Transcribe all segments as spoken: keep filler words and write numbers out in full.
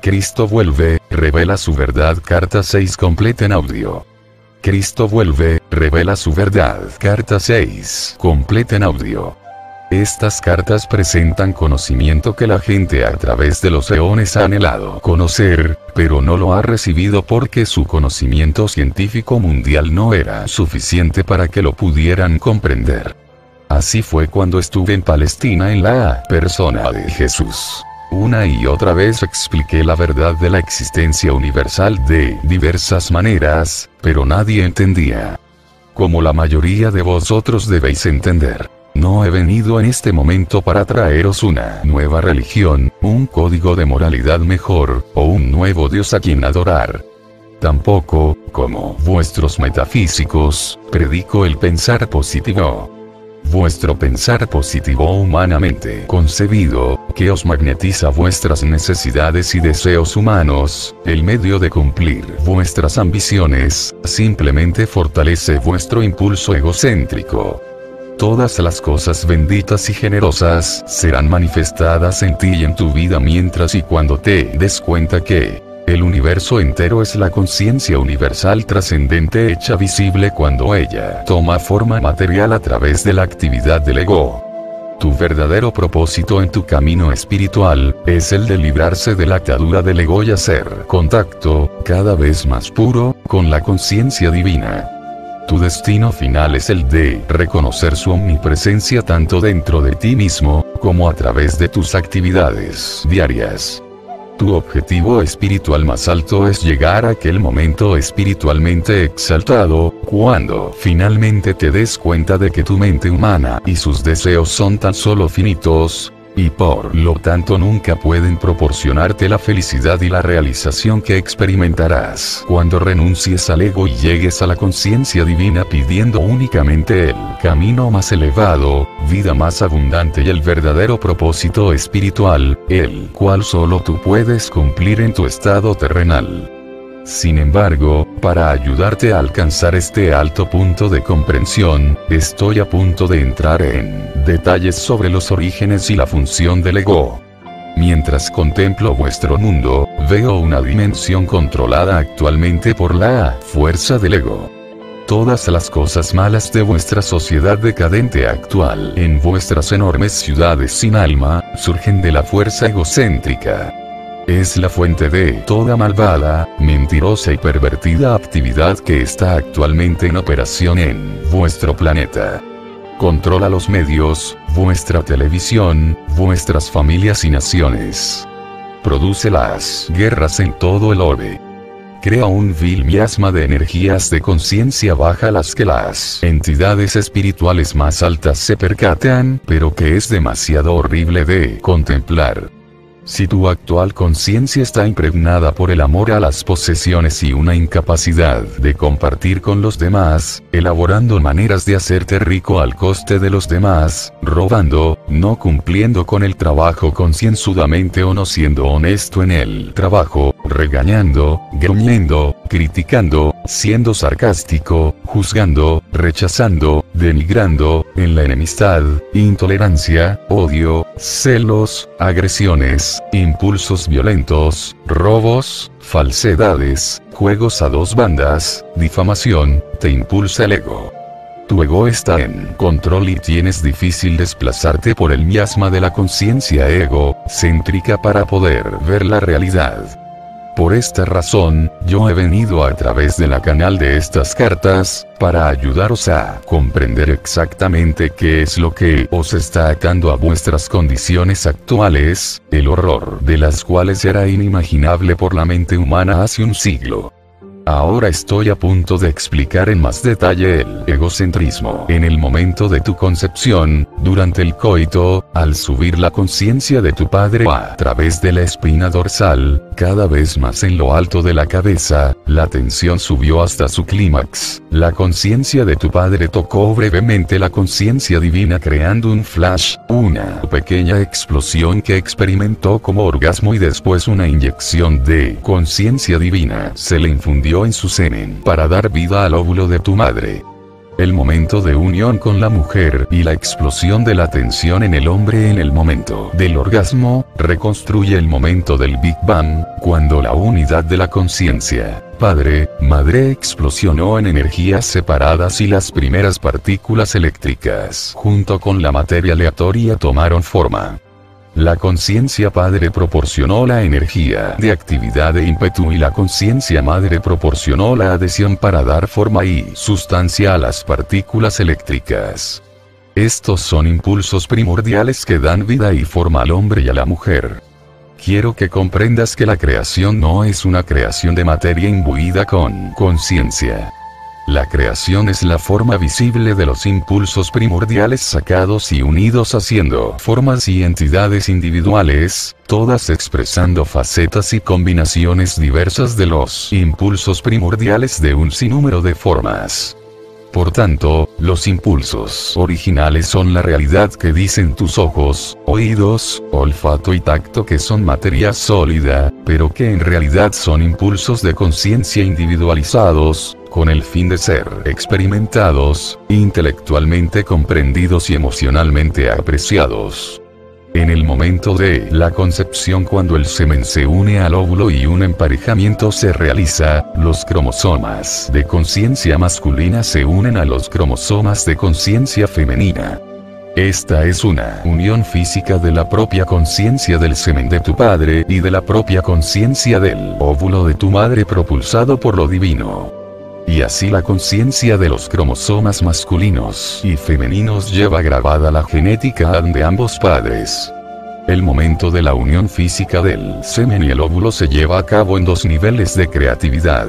Cristo vuelve, revela su verdad. Carta seis completa en audio. Cristo vuelve, revela su verdad. Carta seis completa en audio. Estas cartas presentan conocimiento que la gente a través de los eones ha anhelado conocer, pero no lo ha recibido porque su conocimiento científico mundial no era suficiente para que lo pudieran comprender. Así fue cuando estuve en Palestina en la persona de Jesús. Una y otra vez expliqué la verdad de la existencia universal de diversas maneras, pero nadie entendía. Como la mayoría de vosotros debéis entender. No he venido en este momento para traeros una nueva religión, un código de moralidad mejor, o un nuevo Dios a quien adorar. Tampoco, como vuestros metafísicos, predico el pensar positivo. Vuestro pensar positivo humanamente concebido, que os magnetiza vuestras necesidades y deseos humanos, el medio de cumplir vuestras ambiciones, simplemente fortalece vuestro impulso egocéntrico. Todas las cosas benditas y generosas serán manifestadas en ti y en tu vida mientras y cuando te des cuenta que el universo entero es la conciencia universal trascendente hecha visible cuando ella toma forma material a través de la actividad del ego. Tu verdadero propósito en tu camino espiritual es el de librarse de la atadura del ego y hacer contacto, cada vez más puro, con la conciencia divina. Tu destino final es el de reconocer su omnipresencia tanto dentro de ti mismo, como a través de tus actividades diarias. Tu objetivo espiritual más alto es llegar a aquel momento espiritualmente exaltado, cuando finalmente te des cuenta de que tu mente humana y sus deseos son tan solo finitos, y por lo tanto nunca pueden proporcionarte la felicidad y la realización que experimentarás cuando renuncies al ego y llegues a la conciencia divina pidiendo únicamente el camino más elevado, vida más abundante y el verdadero propósito espiritual, el cual solo tú puedes cumplir en tu estado terrenal. Sin embargo, para ayudarte a alcanzar este alto punto de comprensión, estoy a punto de entrar en detalles sobre los orígenes y la función del ego. Mientras contemplo vuestro mundo, veo una dimensión controlada actualmente por la fuerza del ego. Todas las cosas malas de vuestra sociedad decadente actual en vuestras enormes ciudades sin alma, surgen de la fuerza egocéntrica. Es la fuente de toda malvada, mentirosa y pervertida actividad que está actualmente en operación en vuestro planeta. Controla los medios, vuestra televisión, vuestras familias y naciones. Produce las guerras en todo el orbe. Crea un vil miasma de energías de conciencia baja las que las entidades espirituales más altas se percatan, pero que es demasiado horrible de contemplar. Si tu actual conciencia está impregnada por el amor a las posesiones y una incapacidad de compartir con los demás, elaborando maneras de hacerte rico al coste de los demás, robando, no cumpliendo con el trabajo concienzudamente o no siendo honesto en el trabajo, regañando, gruñendo, criticando, siendo sarcástico, juzgando, rechazando, denigrando, en la enemistad, intolerancia, odio, celos, agresiones, impulsos violentos, robos, falsedades, juegos a dos bandas, difamación, te impulsa el ego. Tu ego está en control y tienes difícil desplazarte por el miasma de la conciencia egocéntrica para poder ver la realidad. Por esta razón, yo he venido a través de la canal de estas cartas, para ayudaros a comprender exactamente qué es lo que os está atando a vuestras condiciones actuales, el horror de las cuales era inimaginable por la mente humana hace un siglo. Ahora estoy a punto de explicar en más detalle el egocentrismo en el momento de tu concepción, durante el coito, al subir la conciencia de tu padre a través de la espina dorsal, cada vez más en lo alto de la cabeza, la tensión subió hasta su clímax, la conciencia de tu padre tocó brevemente la conciencia divina creando un flash, una pequeña explosión que experimentó como orgasmo y después una inyección de conciencia divina se le infundió en su semen para dar vida al óvulo de tu madre. el momento de unión con la mujer y la explosión de la tensión en el hombre en el momento del orgasmo, reconstruye el momento del Big Bang, cuando la unidad de la conciencia, padre, madre explosionó en energías separadas y las primeras partículas eléctricas, junto con la materia aleatoria, tomaron forma. La conciencia padre proporcionó la energía de actividad e ímpetu y la conciencia madre proporcionó la adhesión para dar forma y sustancia a las partículas eléctricas. Estos son impulsos primordiales que dan vida y forma al hombre y a la mujer. Quiero que comprendas que la creación no es una creación de materia imbuida con conciencia. La creación es la forma visible de los impulsos primordiales sacados y unidos haciendo formas y entidades individuales, todas expresando facetas y combinaciones diversas de los impulsos primordiales de un sinnúmero de formas. Por tanto, los impulsos originales son la realidad que dicen tus ojos, oídos, olfato y tacto, que son materia sólida, pero que en realidad son impulsos de conciencia individualizados, con el fin de ser experimentados, intelectualmente comprendidos y emocionalmente apreciados. En el momento de la concepción, cuando el semen se une al óvulo y un emparejamiento se realiza, los cromosomas de conciencia masculina se unen a los cromosomas de conciencia femenina. Esta es una unión física de la propia conciencia del semen de tu padre y de la propia conciencia del óvulo de tu madre, propulsado por lo divino. Y así la conciencia de los cromosomas masculinos y femeninos lleva grabada la genética de ambos padres. El momento de la unión física del semen y el óvulo se lleva a cabo en dos niveles de creatividad.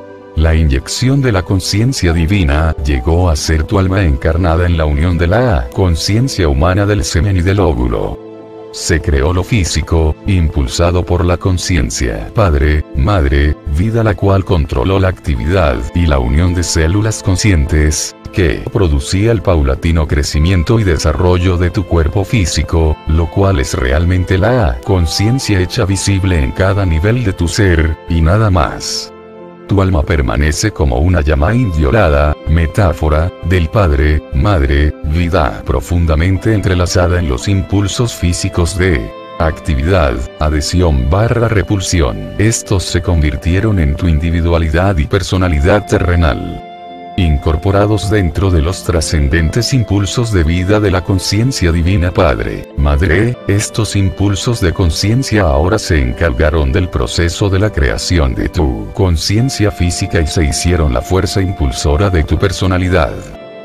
La inyección de la conciencia divina llegó a ser tu alma encarnada en la unión de la conciencia humana del semen y del óvulo. Se creó lo físico, impulsado por la conciencia padre, madre, vida, la cual controló la actividad y la unión de células conscientes, que producía el paulatino crecimiento y desarrollo de tu cuerpo físico, lo cual es realmente la conciencia hecha visible en cada nivel de tu ser, y nada más. Tu alma permanece como una llama inviolada, metáfora, del padre, madre, vida profundamente entrelazada en los impulsos físicos de actividad, adhesión barra repulsión. Estos se convirtieron en tu individualidad y personalidad terrenal. Incorporados dentro de los trascendentes impulsos de vida de la conciencia divina padre, madre, estos impulsos de conciencia ahora se encargaron del proceso de la creación de tu conciencia física y se hicieron la fuerza impulsora de tu personalidad.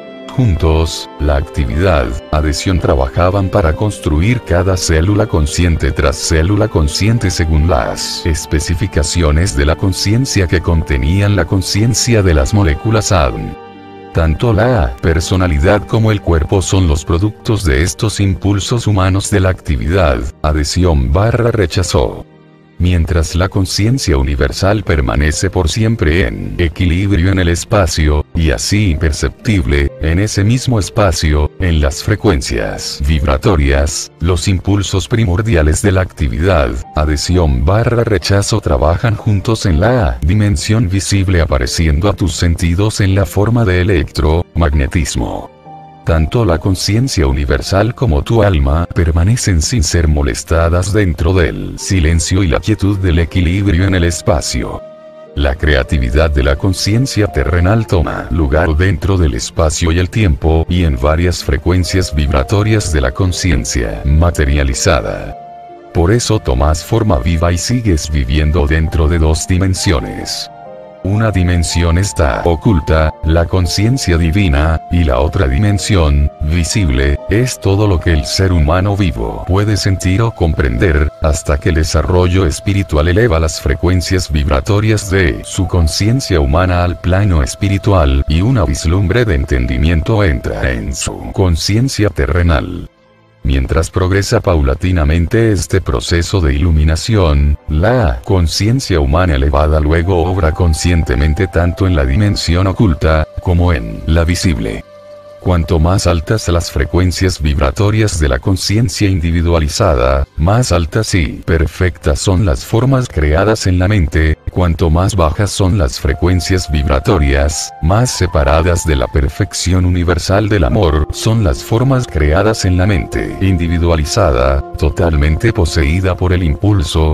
Juntos, la actividad, adhesión trabajaban para construir cada célula consciente tras célula consciente según las especificaciones de la conciencia que contenían la conciencia de las moléculas A D N. Tanto la personalidad como el cuerpo son los productos de estos impulsos humanos de la actividad, adhesión barra rechazo. Mientras la conciencia universal permanece por siempre en equilibrio en el espacio, y así imperceptible, en ese mismo espacio, en las frecuencias vibratorias, los impulsos primordiales de la actividad, adhesión barra rechazo trabajan juntos en la dimensión visible, apareciendo a tus sentidos en la forma de electromagnetismo. Tanto la conciencia universal como tu alma permanecen sin ser molestadas dentro del silencio y la quietud del equilibrio en el espacio. La creatividad de la conciencia terrenal toma lugar dentro del espacio y el tiempo y en varias frecuencias vibratorias de la conciencia materializada. Por eso tomas forma viva y sigues viviendo dentro de dos dimensiones. Una dimensión está oculta, la conciencia divina, y la otra dimensión, visible, es todo lo que el ser humano vivo puede sentir o comprender, hasta que el desarrollo espiritual eleva las frecuencias vibratorias de su conciencia humana al plano espiritual, y una vislumbre de entendimiento entra en su conciencia terrenal. Mientras progresa paulatinamente este proceso de iluminación, la conciencia humana elevada luego obra conscientemente tanto en la dimensión oculta, como en la visible. Cuanto más altas las frecuencias vibratorias de la conciencia individualizada, más altas y perfectas son las formas creadas en la mente; cuanto más bajas son las frecuencias vibratorias, más separadas de la perfección universal del amor son las formas creadas en la mente individualizada, totalmente poseída por el impulso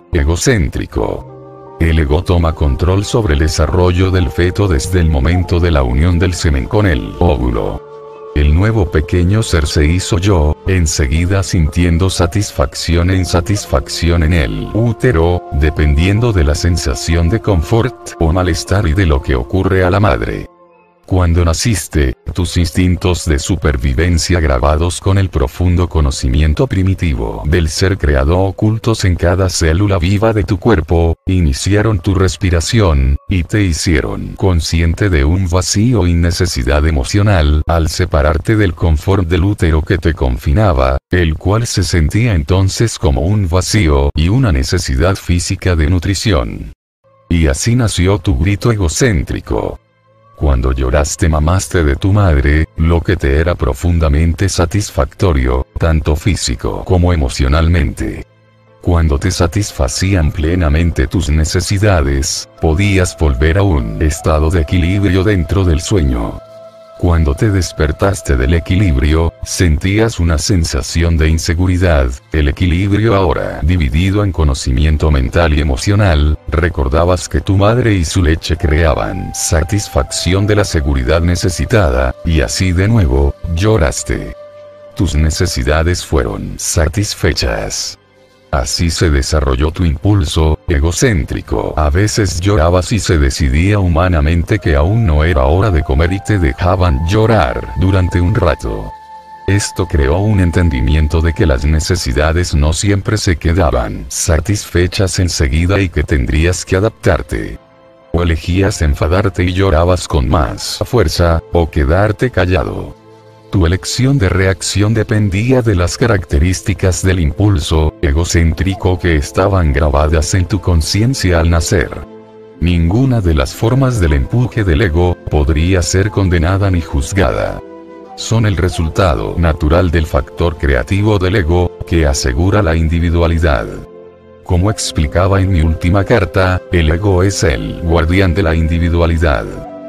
egocéntrico. El ego toma control sobre el desarrollo del feto desde el momento de la unión del semen con el óvulo. El nuevo pequeño ser se hizo yo, enseguida sintiendo satisfacción e insatisfacción en el útero, dependiendo de la sensación de confort o malestar y de lo que ocurre a la madre. Cuando naciste, tus instintos de supervivencia grabados con el profundo conocimiento primitivo del ser creado ocultos en cada célula viva de tu cuerpo, iniciaron tu respiración, y te hicieron consciente de un vacío y necesidad emocional al separarte del confort del útero que te confinaba, el cual se sentía entonces como un vacío y una necesidad física de nutrición. Y así nació tu grito egocéntrico. Cuando lloraste mamaste de tu madre, lo que te era profundamente satisfactorio, tanto físico como emocionalmente. Cuando te satisfacían plenamente tus necesidades, podías volver a un estado de equilibrio dentro del sueño. Cuando te despertaste del equilibrio, sentías una sensación de inseguridad; el equilibrio ahora dividido en conocimiento mental y emocional, recordabas que tu madre y su leche creaban satisfacción de la seguridad necesitada, y así de nuevo, lloraste. Tus necesidades fueron satisfechas. Así se desarrolló tu impulso egocéntrico. A veces llorabas y se decidía humanamente que aún no era hora de comer y te dejaban llorar durante un rato. Esto creó un entendimiento de que las necesidades no siempre se quedaban satisfechas enseguida y que tendrías que adaptarte. O elegías enfadarte y llorabas con más fuerza, o quedarte callado. Tu elección de reacción dependía de las características del impulso egocéntrico que estaban grabadas en tu conciencia al nacer. Ninguna de las formas del empuje del ego podría ser condenada ni juzgada. Son el resultado natural del factor creativo del ego, que asegura la individualidad. Como explicaba en mi última carta, el ego es el guardián de la individualidad.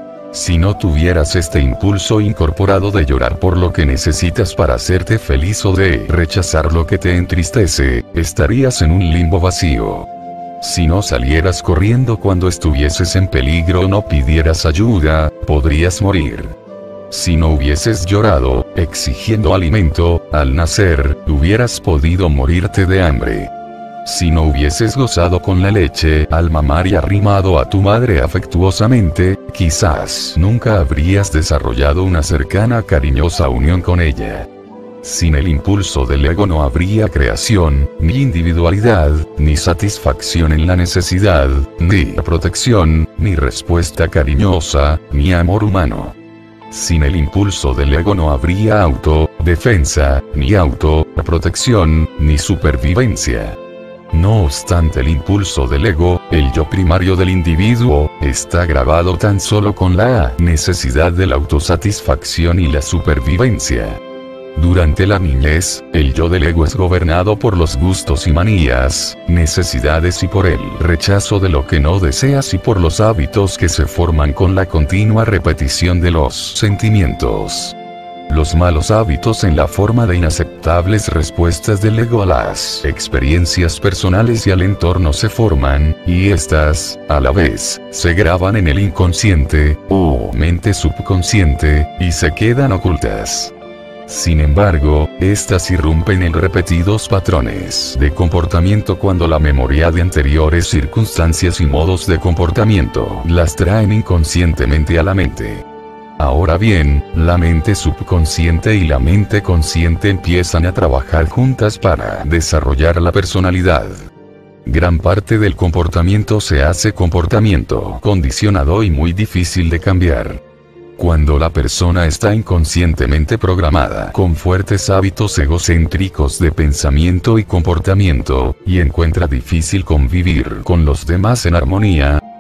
Si no tuvieras este impulso incorporado de llorar por lo que necesitas para hacerte feliz o de rechazar lo que te entristece, estarías en un limbo vacío. Si no salieras corriendo cuando estuvieses en peligro o no pidieras ayuda, podrías morir. Si no hubieses llorado, exigiendo alimento, al nacer, hubieras podido morirte de hambre. Si no hubieses gozado con la leche al mamar y arrimado a tu madre afectuosamente, quizás nunca habrías desarrollado una cercana cariñosa unión con ella. Sin el impulso del ego no habría creación, ni individualidad, ni satisfacción en la necesidad, ni protección, ni respuesta cariñosa, ni amor humano. Sin el impulso del ego no habría autodefensa, ni autoprotección, ni supervivencia. No obstante, el impulso del ego, el yo primario del individuo, está grabado tan solo con la necesidad de la autosatisfacción y la supervivencia. Durante la niñez, el yo del ego es gobernado por los gustos y manías, necesidades y por el rechazo de lo que no deseas y por los hábitos que se forman con la continua repetición de los sentimientos. Los malos hábitos en la forma de inaceptables respuestas del ego a las experiencias personales y al entorno se forman, y estas, a la vez, se graban en el inconsciente, o mente subconsciente, y se quedan ocultas. Sin embargo, estas irrumpen en repetidos patrones de comportamiento cuando la memoria de anteriores circunstancias y modos de comportamiento las traen inconscientemente a la mente. Ahora bien, la mente subconsciente y la mente consciente empiezan a trabajar juntas para desarrollar la personalidad. Gran parte del comportamiento se hace comportamiento condicionado y muy difícil de cambiar. Cuando la persona está inconscientemente programada con fuertes hábitos egocéntricos de pensamiento y comportamiento, y encuentra difícil convivir con los demás en armonía,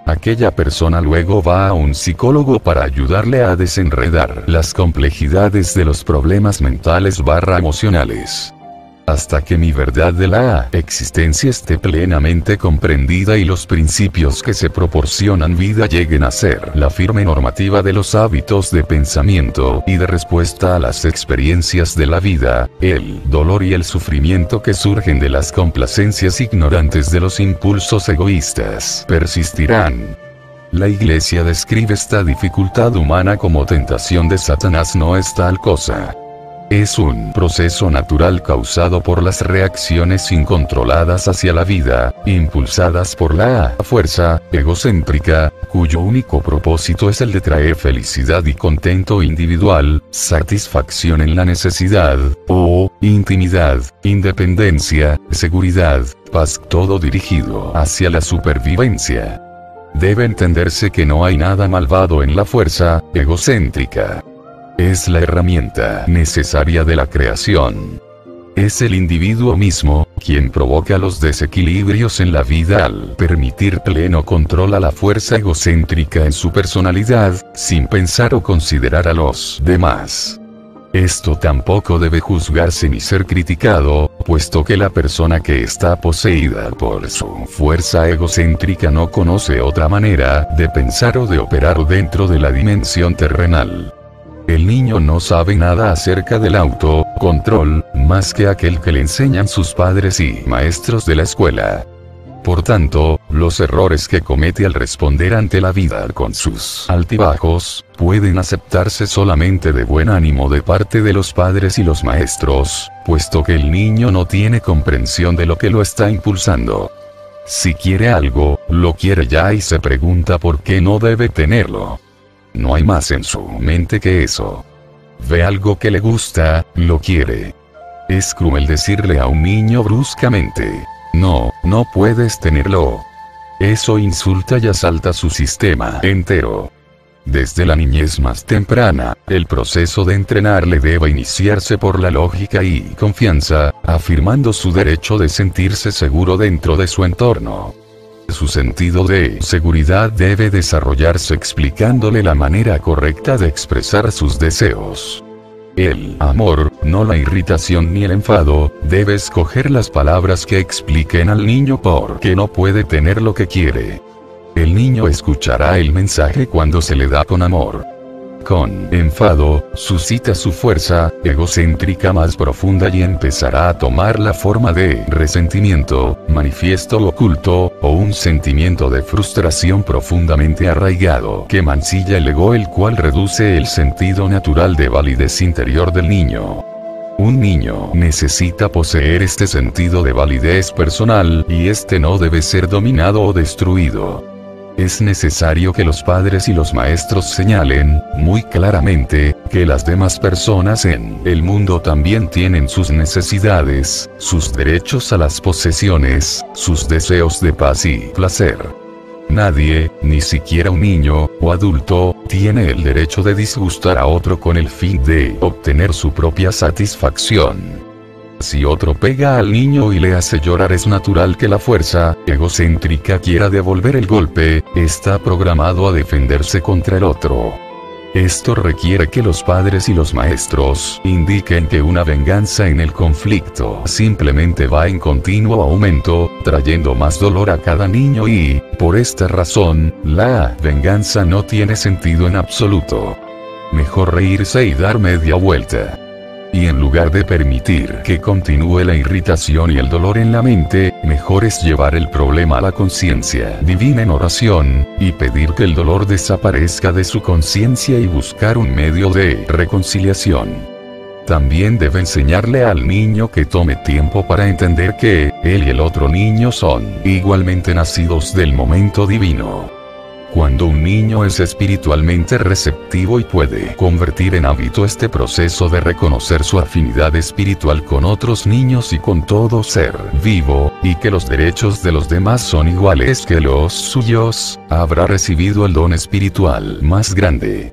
Aquella persona luego va a un psicólogo para ayudarle a desenredar las complejidades de los problemas mentales barra emocionales. Hasta que mi verdad de la existencia esté plenamente comprendida y los principios que se proporcionan vida lleguen a ser la firme normativa de los hábitos de pensamiento y de respuesta a las experiencias de la vida, el dolor y el sufrimiento que surgen de las complacencias ignorantes de los impulsos egoístas persistirán. La Iglesia describe esta dificultad humana como tentación de Satanás. No es tal cosa. Es un proceso natural causado por las reacciones incontroladas hacia la vida, impulsadas por la fuerza egocéntrica, cuyo único propósito es el de traer felicidad y contento individual, satisfacción en la necesidad, o intimidad, independencia, seguridad, paz, todo dirigido hacia la supervivencia. Debe entenderse que no hay nada malvado en la fuerza egocéntrica. Es la herramienta necesaria de la creación. Es el individuo mismo quien provoca los desequilibrios en la vida al permitir pleno control a la fuerza egocéntrica en su personalidad, sin pensar o considerar a los demás. Esto tampoco debe juzgarse ni ser criticado, puesto que la persona que está poseída por su fuerza egocéntrica no conoce otra manera de pensar o de operar dentro de la dimensión terrenal. El niño no sabe nada acerca del autocontrol, más que aquel que le enseñan sus padres y maestros de la escuela. Por tanto, los errores que comete al responder ante la vida con sus altibajos, pueden aceptarse solamente de buen ánimo de parte de los padres y los maestros, puesto que el niño no tiene comprensión de lo que lo está impulsando. Si quiere algo, lo quiere ya y se pregunta por qué no debe tenerlo. No hay más en su mente que eso. Ve algo que le gusta, lo quiere. Es cruel decirle a un niño bruscamente: no, no puedes tenerlo. Eso insulta y asalta su sistema entero. Desde la niñez más temprana, el proceso de entrenarle debe iniciarse por la lógica y confianza, afirmando su derecho de sentirse seguro dentro de su entorno. Su sentido de seguridad debe desarrollarse explicándole la manera correcta de expresar sus deseos. El amor, no la irritación ni el enfado, debe escoger las palabras que expliquen al niño por qué no puede tener lo que quiere. El niño escuchará el mensaje cuando se le da con amor. Con enfado, suscita su fuerza egocéntrica más profunda y empezará a tomar la forma de resentimiento, manifiesto o oculto, o un sentimiento de frustración profundamente arraigado que mancilla el ego, el cual reduce el sentido natural de validez interior del niño. Un niño necesita poseer este sentido de validez personal, y este no debe ser dominado o destruido. Es necesario que los padres y los maestros señalen, muy claramente, que las demás personas en el mundo también tienen sus necesidades, sus derechos a las posesiones, sus deseos de paz y placer. Nadie, ni siquiera un niño, o adulto, tiene el derecho de disgustar a otro con el fin de obtener su propia satisfacción. Si otro pega al niño y le hace llorar, es natural que la fuerza egocéntrica quiera devolver el golpe. Está programado a defenderse contra el otro. Esto requiere que los padres y los maestros indiquen que una venganza en el conflicto simplemente va en continuo aumento, trayendo más dolor a cada niño y, por esta razón, la venganza no tiene sentido en absoluto. Mejor reírse y dar media vuelta. Y en lugar de permitir que continúe la irritación y el dolor en la mente, mejor es llevar el problema a la conciencia divina en oración, y pedir que el dolor desaparezca de su conciencia y buscar un medio de reconciliación. También debe enseñarle al niño que tome tiempo para entender que él y el otro niño son igualmente nacidos del momento divino. Cuando un niño es espiritualmente receptivo y puede convertir en hábito este proceso de reconocer su afinidad espiritual con otros niños y con todo ser vivo, y que los derechos de los demás son iguales que los suyos, habrá recibido el don espiritual más grande.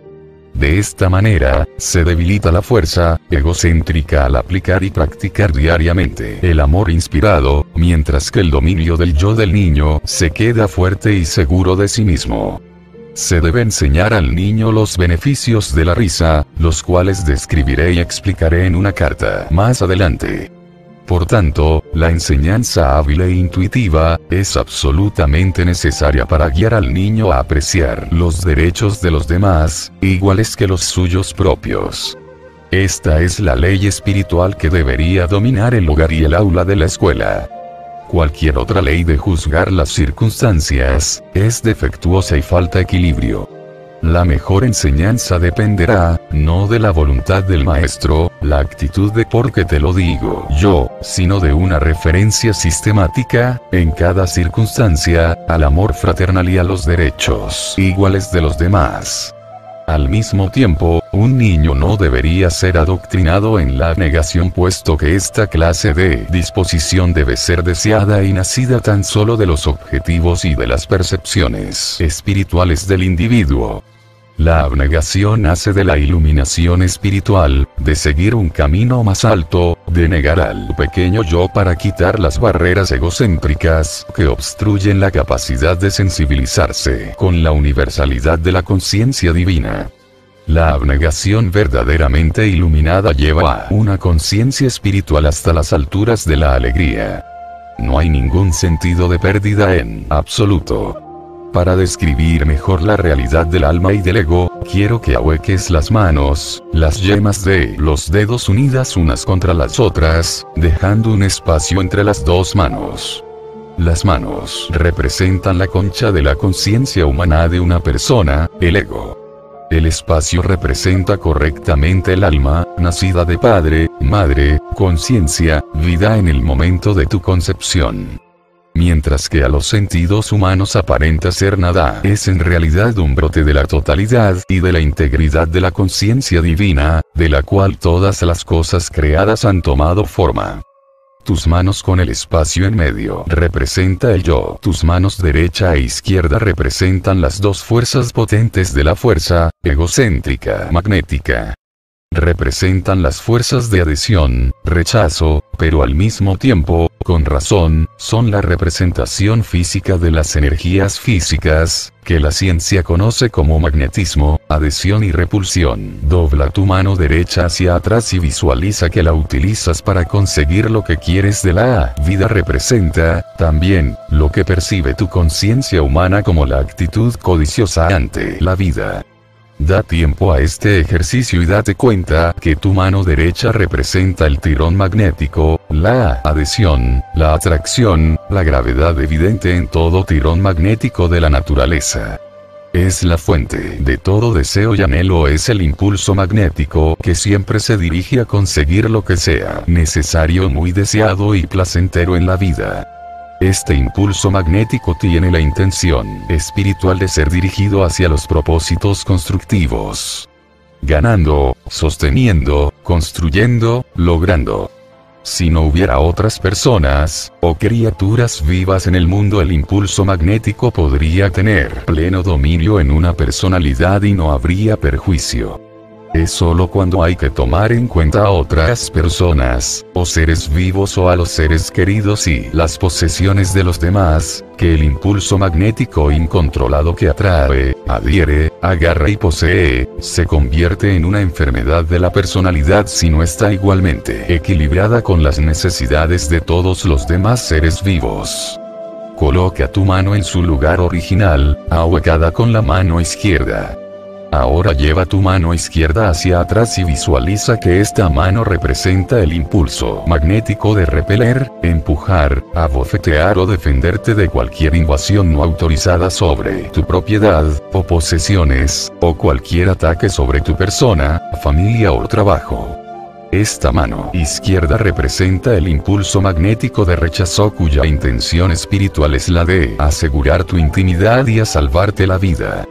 De esta manera, se debilita la fuerza egocéntrica al aplicar y practicar diariamente el amor inspirado, mientras que el dominio del yo del niño se queda fuerte y seguro de sí mismo. Se debe enseñar al niño los beneficios de la risa, los cuales describiré y explicaré en una carta más adelante. Por tanto, la enseñanza hábil e intuitiva es absolutamente necesaria para guiar al niño a apreciar los derechos de los demás, iguales que los suyos propios. Esta es la ley espiritual que debería dominar el hogar y el aula de la escuela. Cualquier otra ley de juzgar las circunstancias es defectuosa y falta equilibrio. La mejor enseñanza dependerá, no de la voluntad del maestro, la actitud de porque te lo digo yo, sino de una referencia sistemática, en cada circunstancia, al amor fraternal y a los derechos iguales de los demás. Al mismo tiempo, un niño no debería ser adoctrinado en la negación, puesto que esta clase de disposición debe ser deseada y nacida tan solo de los objetivos y de las percepciones espirituales del individuo. La abnegación nace de la iluminación espiritual, de seguir un camino más alto, de negar al pequeño yo para quitar las barreras egocéntricas que obstruyen la capacidad de sensibilizarse con la universalidad de la conciencia divina. La abnegación verdaderamente iluminada lleva a una conciencia espiritual hasta las alturas de la alegría. No hay ningún sentido de pérdida en absoluto. Para describir mejor la realidad del alma y del ego, quiero que ahueques las manos, las yemas de los dedos unidas unas contra las otras, dejando un espacio entre las dos manos. Las manos representan la concha de la conciencia humana de una persona, el ego. El espacio representa correctamente el alma, nacida de padre, madre, conciencia, vida en el momento de tu concepción. Mientras que a los sentidos humanos aparenta ser nada, es en realidad un brote de la totalidad y de la integridad de la conciencia divina, de la cual todas las cosas creadas han tomado forma. Tus manos con el espacio en medio representa el yo. Tus manos derecha e izquierda representan las dos fuerzas potentes de la fuerza egocéntrica magnética. Representan las fuerzas de adhesión, rechazo, pero al mismo tiempo, con razón, son la representación física de las energías físicas, que la ciencia conoce como magnetismo, adhesión y repulsión. Dobla tu mano derecha hacia atrás y visualiza que la utilizas para conseguir lo que quieres de la vida. Representa, también, lo que percibe tu conciencia humana como la actitud codiciosa ante la vida. Da tiempo a este ejercicio y date cuenta que tu mano derecha representa el tirón magnético, la adhesión, la atracción, la gravedad evidente en todo tirón magnético de la naturaleza. Es la fuente de todo deseo y anhelo, es el impulso magnético que siempre se dirige a conseguir lo que sea necesario, muy deseado y placentero en la vida. Este impulso magnético tiene la intención espiritual de ser dirigido hacia los propósitos constructivos. Ganando, sosteniendo, construyendo, logrando. Si no hubiera otras personas, o criaturas vivas en el mundo, el impulso magnético podría tener pleno dominio en una personalidad y no habría perjuicio. Es solo cuando hay que tomar en cuenta a otras personas, o seres vivos o a los seres queridos y las posesiones de los demás, que el impulso magnético incontrolado que atrae, adhiere, agarra y posee, se convierte en una enfermedad de la personalidad si no está igualmente equilibrada con las necesidades de todos los demás seres vivos. Coloca tu mano en su lugar original, ahuecada con la mano izquierda. Ahora lleva tu mano izquierda hacia atrás y visualiza que esta mano representa el impulso magnético de repeler, empujar, abofetear o defenderte de cualquier invasión no autorizada sobre tu propiedad, o posesiones, o cualquier ataque sobre tu persona, familia o trabajo. Esta mano izquierda representa el impulso magnético de rechazo, cuya intención espiritual es la de asegurar tu intimidad y a salvarte la vida.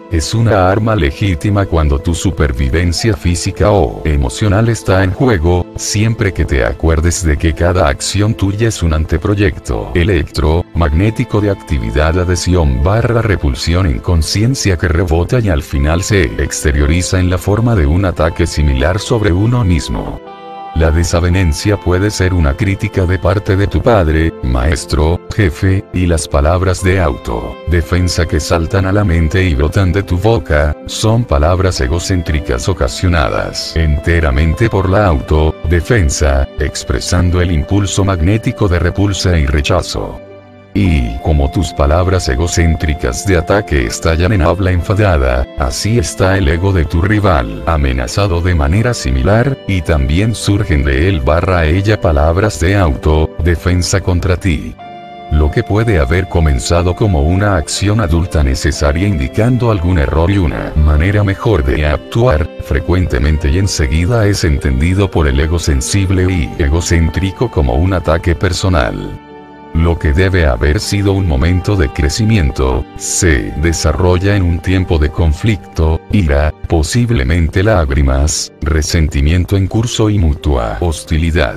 Es una arma legítima cuando tu supervivencia física o emocional está en juego, siempre que te acuerdes de que cada acción tuya es un anteproyecto electromagnético de actividad adhesión barra repulsión en conciencia que rebota y al final se exterioriza en la forma de un ataque similar sobre uno mismo. La desavenencia puede ser una crítica de parte de tu padre, maestro, jefe, y las palabras de autodefensa que saltan a la mente y brotan de tu boca, son palabras egocéntricas ocasionadas enteramente por la autodefensa, expresando el impulso magnético de repulsa y rechazo. Y, como tus palabras egocéntricas de ataque estallan en habla enfadada, así está el ego de tu rival, amenazado de manera similar, y también surgen de él barra ella palabras de autodefensa contra ti. Lo que puede haber comenzado como una acción adulta necesaria indicando algún error y una manera mejor de actuar, frecuentemente y enseguida es entendido por el ego sensible y egocéntrico como un ataque personal. Lo que debe haber sido un momento de crecimiento, se desarrolla en un tiempo de conflicto, ira, posiblemente lágrimas, resentimiento en curso y mutua hostilidad.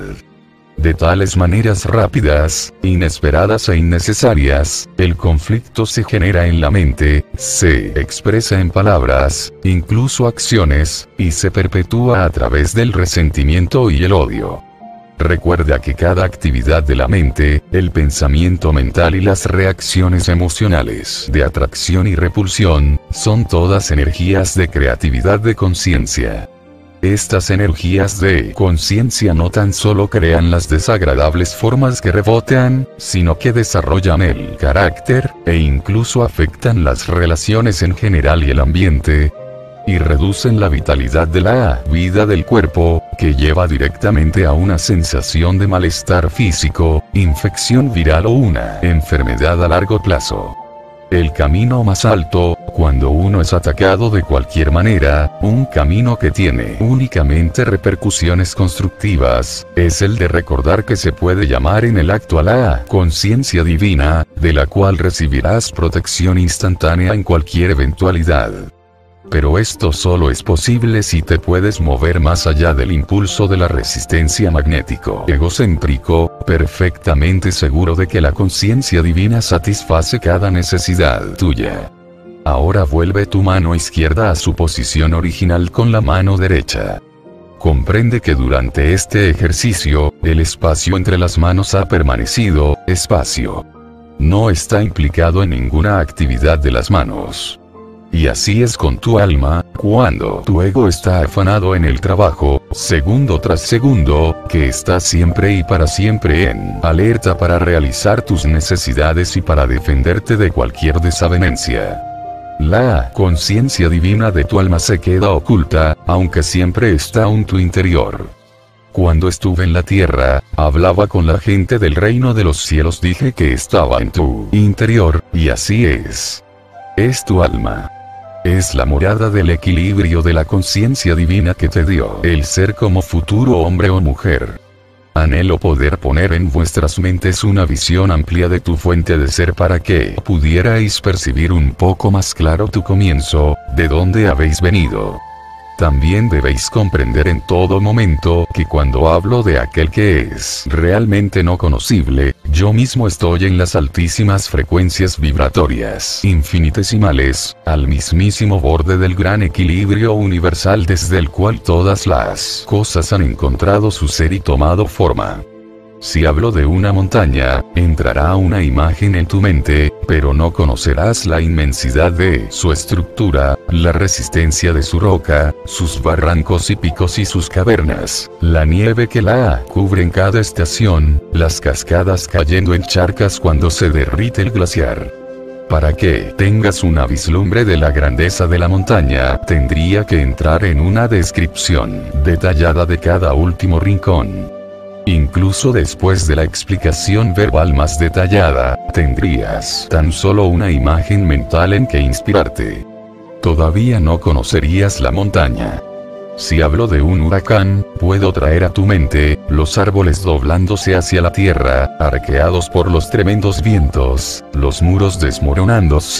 De tales maneras rápidas, inesperadas e innecesarias, el conflicto se genera en la mente, se expresa en palabras, incluso acciones, y se perpetúa a través del resentimiento y el odio. Recuerda que cada actividad de la mente, el pensamiento mental y las reacciones emocionales de atracción y repulsión, son todas energías de creatividad de conciencia. Estas energías de conciencia no tan solo crean las desagradables formas que rebotan, sino que desarrollan el carácter, e incluso afectan las relaciones en general y el ambiente, y reducen la vitalidad de la vida del cuerpo, que lleva directamente a una sensación de malestar físico, infección viral o una enfermedad a largo plazo. El camino más alto, cuando uno es atacado de cualquier manera, un camino que tiene únicamente repercusiones constructivas, es el de recordar que se puede llamar en el acto a la conciencia divina, de la cual recibirás protección instantánea en cualquier eventualidad. Pero esto solo es posible si te puedes mover más allá del impulso de la resistencia magnético egocéntrico, perfectamente seguro de que la conciencia divina satisface cada necesidad tuya. Ahora vuelve tu mano izquierda a su posición original con la mano derecha. Comprende que durante este ejercicio, el espacio entre las manos ha permanecido espacio. No está implicado en ninguna actividad de las manos. Y así es con tu alma, cuando tu ego está afanado en el trabajo, segundo tras segundo, que está siempre y para siempre en alerta para realizar tus necesidades y para defenderte de cualquier desavenencia. La conciencia divina de tu alma se queda oculta, aunque siempre está en tu interior. Cuando estuve en la tierra, hablaba con la gente del reino de los cielos, dije que estaba en tu interior, y así es. Es tu alma. Es la morada del equilibrio de la conciencia divina que te dio el ser como futuro hombre o mujer. Anhelo poder poner en vuestras mentes una visión amplia de tu fuente de ser para que pudierais percibir un poco más claro tu comienzo, de dónde habéis venido. También debéis comprender en todo momento que cuando hablo de aquel que es realmente no conocible, yo mismo estoy en las altísimas frecuencias vibratorias infinitesimales, al mismísimo borde del gran equilibrio universal desde el cual todas las cosas han encontrado su ser y tomado forma. Si hablo de una montaña, entrará una imagen en tu mente, pero no conocerás la inmensidad de su estructura, la resistencia de su roca, sus barrancos y picos y sus cavernas, la nieve que la cubre en cada estación, las cascadas cayendo en charcas cuando se derrite el glaciar. Para que tengas una vislumbre de la grandeza de la montaña, tendría que entrar en una descripción detallada de cada último rincón. Incluso después de la explicación verbal más detallada, tendrías tan solo una imagen mental en que inspirarte. Todavía no conocerías la montaña. Si hablo de un huracán, puedo traer a tu mente los árboles doblándose hacia la tierra, arqueados por los tremendos vientos, los muros desmoronándose,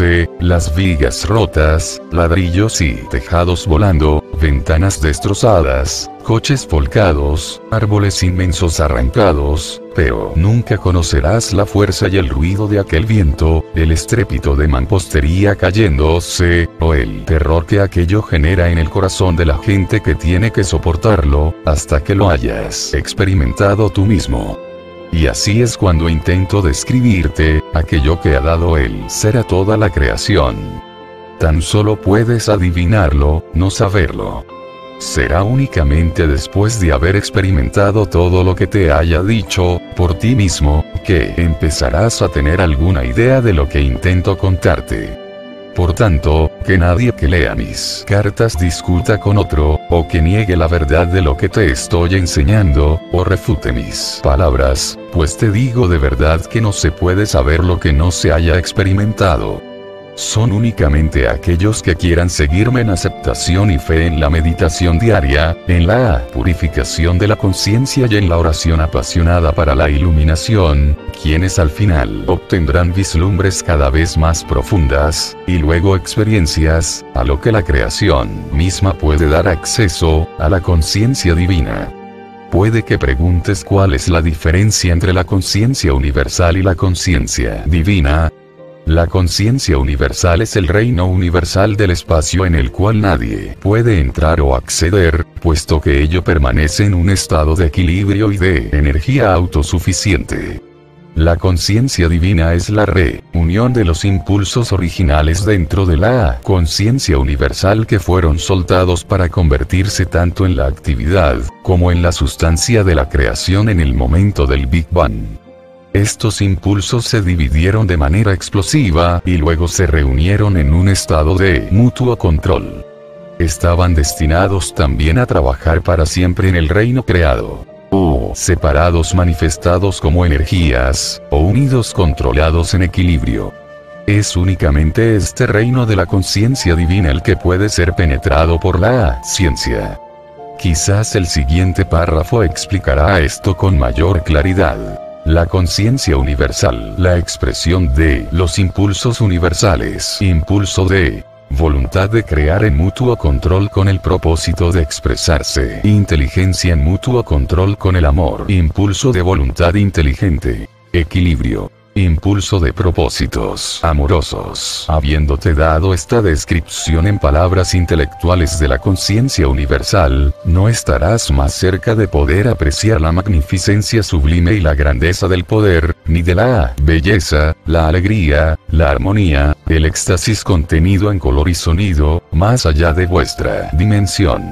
las vigas rotas, ladrillos y tejados volando, ventanas destrozadas, coches volcados, árboles inmensos arrancados, pero nunca conocerás la fuerza y el ruido de aquel viento, el estrépito de mampostería cayéndose, o el terror que aquello genera en el corazón de la gente que tiene que soportarlo, hasta que lo hayas experimentado tú mismo. Y así es cuando intento describirte, aquello que ha dado el ser a toda la creación. Tan solo puedes adivinarlo, no saberlo. Será únicamente después de haber experimentado todo lo que te haya dicho, por ti mismo, que empezarás a tener alguna idea de lo que intento contarte. Por tanto, que nadie que lea mis cartas discuta con otro, o que niegue la verdad de lo que te estoy enseñando, o refute mis palabras, pues te digo de verdad que no se puede saber lo que no se haya experimentado. Son únicamente aquellos que quieran seguirme en aceptación y fe en la meditación diaria, en la purificación de la conciencia y en la oración apasionada para la iluminación, quienes al final obtendrán vislumbres cada vez más profundas, y luego experiencias, a lo que la creación misma puede dar acceso, a la conciencia divina. Puede que preguntes cuál es la diferencia entre la conciencia universal y la conciencia divina. La conciencia universal es el reino universal del espacio en el cual nadie puede entrar o acceder, puesto que ello permanece en un estado de equilibrio y de energía autosuficiente. La conciencia divina es la reunión de los impulsos originales dentro de la conciencia universal que fueron soltados para convertirse tanto en la actividad, como en la sustancia de la creación en el momento del Big Bang. Estos impulsos se dividieron de manera explosiva, y luego se reunieron en un estado de mutuo control. Estaban destinados también a trabajar para siempre en el reino creado. O separados manifestados como energías, o unidos controlados en equilibrio. Es únicamente este reino de la conciencia divina el que puede ser penetrado por la ciencia. Quizás el siguiente párrafo explicará esto con mayor claridad. La conciencia universal, la expresión de los impulsos universales, impulso de voluntad de crear en mutuo control con el propósito de expresarse, inteligencia en mutuo control con el amor, impulso de voluntad inteligente, equilibrio, impulso de propósitos amorosos. Habiéndote dado esta descripción en palabras intelectuales de la conciencia universal, no estarás más cerca de poder apreciar la magnificencia sublime y la grandeza del poder, ni de la belleza, la alegría, la armonía, el éxtasis contenido en color y sonido, más allá de vuestra dimensión.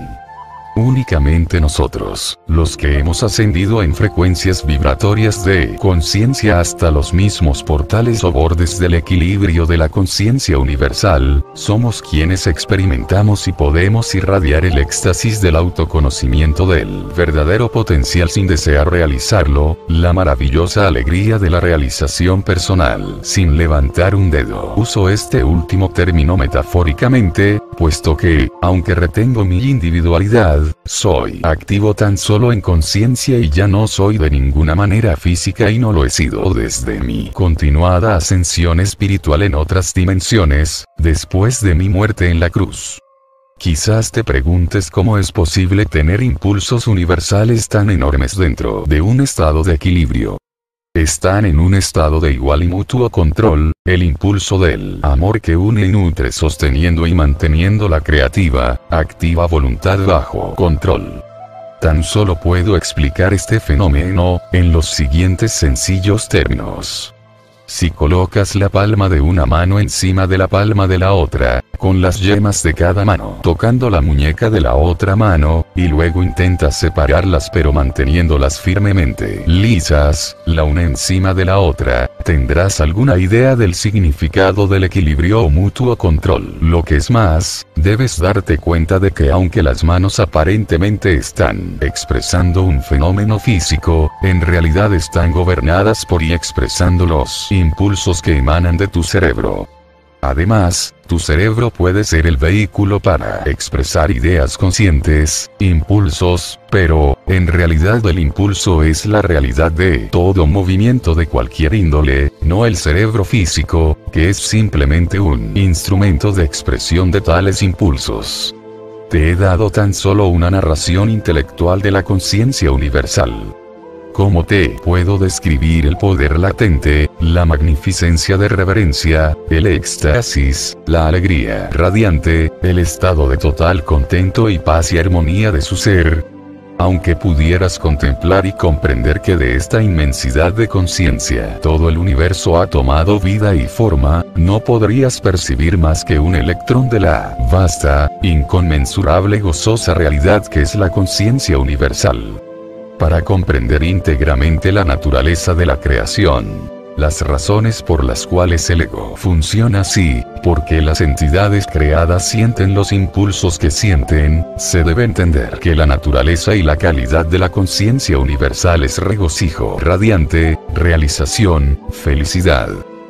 Únicamente nosotros, los que hemos ascendido en frecuencias vibratorias de conciencia hasta los mismos portales o bordes del equilibrio de la conciencia universal, somos quienes experimentamos y podemos irradiar el éxtasis del autoconocimiento del verdadero potencial sin desear realizarlo, la maravillosa alegría de la realización personal sin levantar un dedo. Uso este último término metafóricamente, puesto que, aunque retengo mi individualidad, soy activo tan solo en conciencia y ya no soy de ninguna manera física y no lo he sido desde mi continuada ascensión espiritual en otras dimensiones, después de mi muerte en la cruz. Quizás te preguntes cómo es posible tener impulsos universales tan enormes dentro de un estado de equilibrio. Están en un estado de igual y mutuo control, el impulso del amor que une y nutre sosteniendo y manteniendo la creativa, activa voluntad bajo control. Tan solo puedo explicar este fenómeno, en los siguientes sencillos términos. Si colocas la palma de una mano encima de la palma de la otra, con las yemas de cada mano tocando la muñeca de la otra mano, y luego intentas separarlas pero manteniéndolas firmemente lisas, la una encima de la otra, tendrás alguna idea del significado del equilibrio o mutuo control. Lo que es más, debes darte cuenta de que aunque las manos aparentemente están expresando un fenómeno físico, en realidad están gobernadas por y expresando los impulsos que emanan de tu cerebro. Además, tu cerebro puede ser el vehículo para expresar ideas conscientes, impulsos, pero, en realidad el impulso es la realidad de todo movimiento de cualquier índole, no el cerebro físico, que es simplemente un instrumento de expresión de tales impulsos. Te he dado tan solo una narración intelectual de la conciencia universal. ¿Cómo te puedo describir el poder latente, la magnificencia de reverencia, el éxtasis, la alegría radiante, el estado de total contento y paz y armonía de su ser? Aunque pudieras contemplar y comprender que de esta inmensidad de conciencia todo el universo ha tomado vida y forma, no podrías percibir más que un electrón de la vasta, inconmensurable gozosa realidad que es la conciencia universal. Para comprender íntegramente la naturaleza de la creación, las razones por las cuales el ego funciona así, porque las entidades creadas sienten los impulsos que sienten, se debe entender que la naturaleza y la calidad de la conciencia universal es regocijo radiante, realización, felicidad.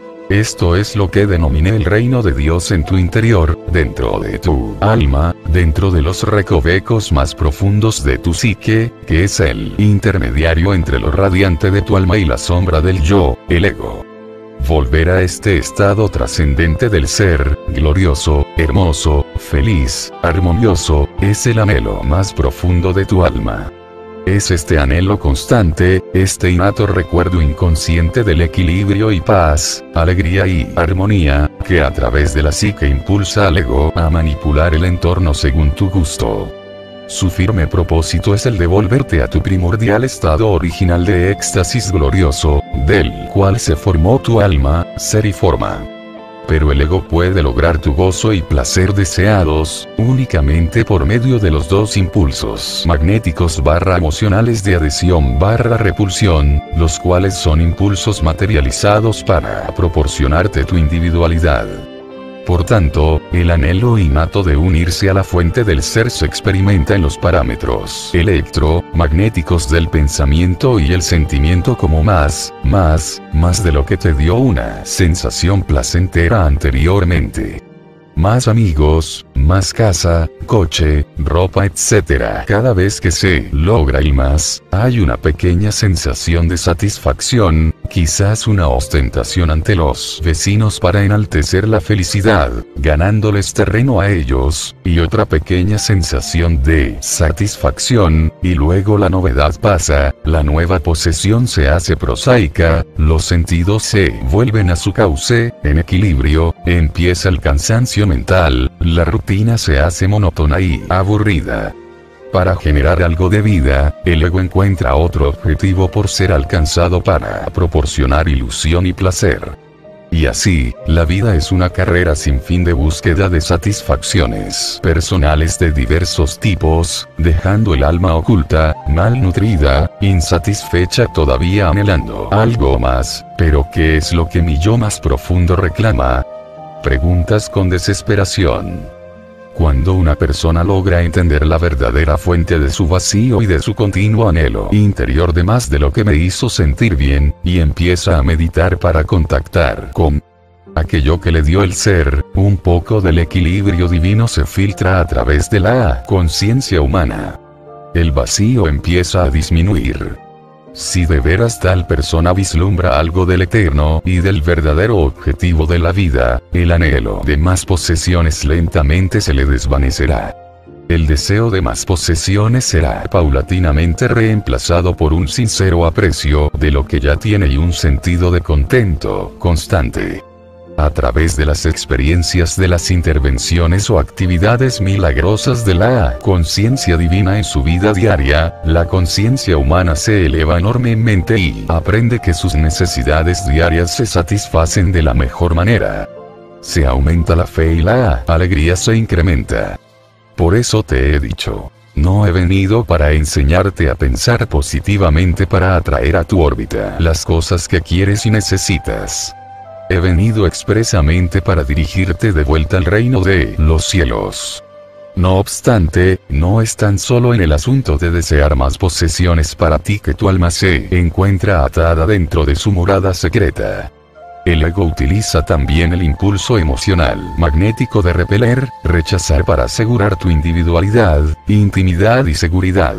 Esto es lo que denominé el reino de Dios en tu interior, dentro de tu alma, dentro de los recovecos más profundos de tu psique, que es el intermediario entre lo radiante de tu alma y la sombra del yo, el ego. Volver a este estado trascendente del ser, glorioso, hermoso, feliz, armonioso, es el anhelo más profundo de tu alma. Es este anhelo constante, este innato recuerdo inconsciente del equilibrio y paz, alegría y armonía, que a través de la psique impulsa al ego a manipular el entorno según tu gusto. Su firme propósito es el de volverte a tu primordial estado original de éxtasis glorioso, del cual se formó tu alma, ser y forma. Pero el ego puede lograr tu gozo y placer deseados, únicamente por medio de los dos impulsos magnéticos barra emocionales de adhesión barra repulsión, los cuales son impulsos materializados para proporcionarte tu individualidad. Por tanto, el anhelo innato de unirse a la fuente del ser se experimenta en los parámetros electromagnéticos del pensamiento y el sentimiento como más, más, más de lo que te dio una sensación placentera anteriormente. Más amigos, más casa, coche, ropa, etcétera. Cada vez que se logra y más, hay una pequeña sensación de satisfacción, quizás una ostentación ante los vecinos para enaltecer la felicidad, ganándoles terreno a ellos, y otra pequeña sensación de satisfacción, y luego la novedad pasa, la nueva posesión se hace prosaica, los sentidos se vuelven a su cauce, en equilibrio, empieza el cansancio mental, la rutina se hace monótona y aburrida. Para generar algo de vida, el ego encuentra otro objetivo por ser alcanzado para proporcionar ilusión y placer. Y así, la vida es una carrera sin fin de búsqueda de satisfacciones personales de diversos tipos, dejando el alma oculta, malnutrida, insatisfecha todavía anhelando algo más, pero ¿qué es lo que mi yo más profundo reclama? Preguntas con desesperación. Cuando una persona logra entender la verdadera fuente de su vacío y de su continuo anhelo interior de más de lo que me hizo sentir bien, y empieza a meditar para contactar con aquello que le dio el ser, un poco del equilibrio divino se filtra a través de la conciencia humana. El vacío empieza a disminuir. Si de veras tal persona vislumbra algo del eterno y del verdadero objetivo de la vida, el anhelo de más posesiones lentamente se le desvanecerá. El deseo de más posesiones será paulatinamente reemplazado por un sincero aprecio de lo que ya tiene y un sentido de contento constante. A través de las experiencias de las intervenciones o actividades milagrosas de la conciencia divina en su vida diaria, la conciencia humana se eleva enormemente y aprende que sus necesidades diarias se satisfacen de la mejor manera. Se aumenta la fe y la alegría se incrementa. Por eso te he dicho, no he venido para enseñarte a pensar positivamente para atraer a tu órbita las cosas que quieres y necesitas. He venido expresamente para dirigirte de vuelta al reino de los cielos. No obstante, no es tan solo en el asunto de desear más posesiones para ti que tu alma se encuentra atada dentro de su morada secreta. El ego utiliza también el impulso emocional magnético de repeler, rechazar para asegurar tu individualidad, intimidad y seguridad.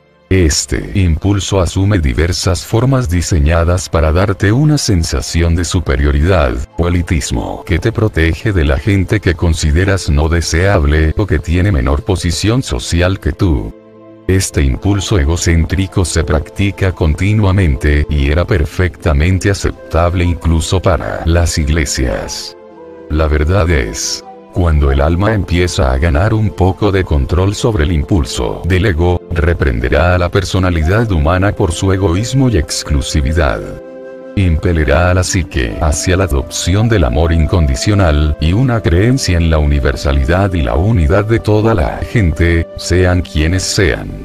Este impulso asume diversas formas diseñadas para darte una sensación de superioridad o elitismo que te protege de la gente que consideras no deseable o que tiene menor posición social que tú. Este impulso egocéntrico se practica continuamente y era perfectamente aceptable incluso para las iglesias. La verdad es, cuando el alma empieza a ganar un poco de control sobre el impulso del ego, reprenderá a la personalidad humana por su egoísmo y exclusividad. Impelerá a la psique hacia la adopción del amor incondicional y una creencia en la universalidad y la unidad de toda la gente, sean quienes sean.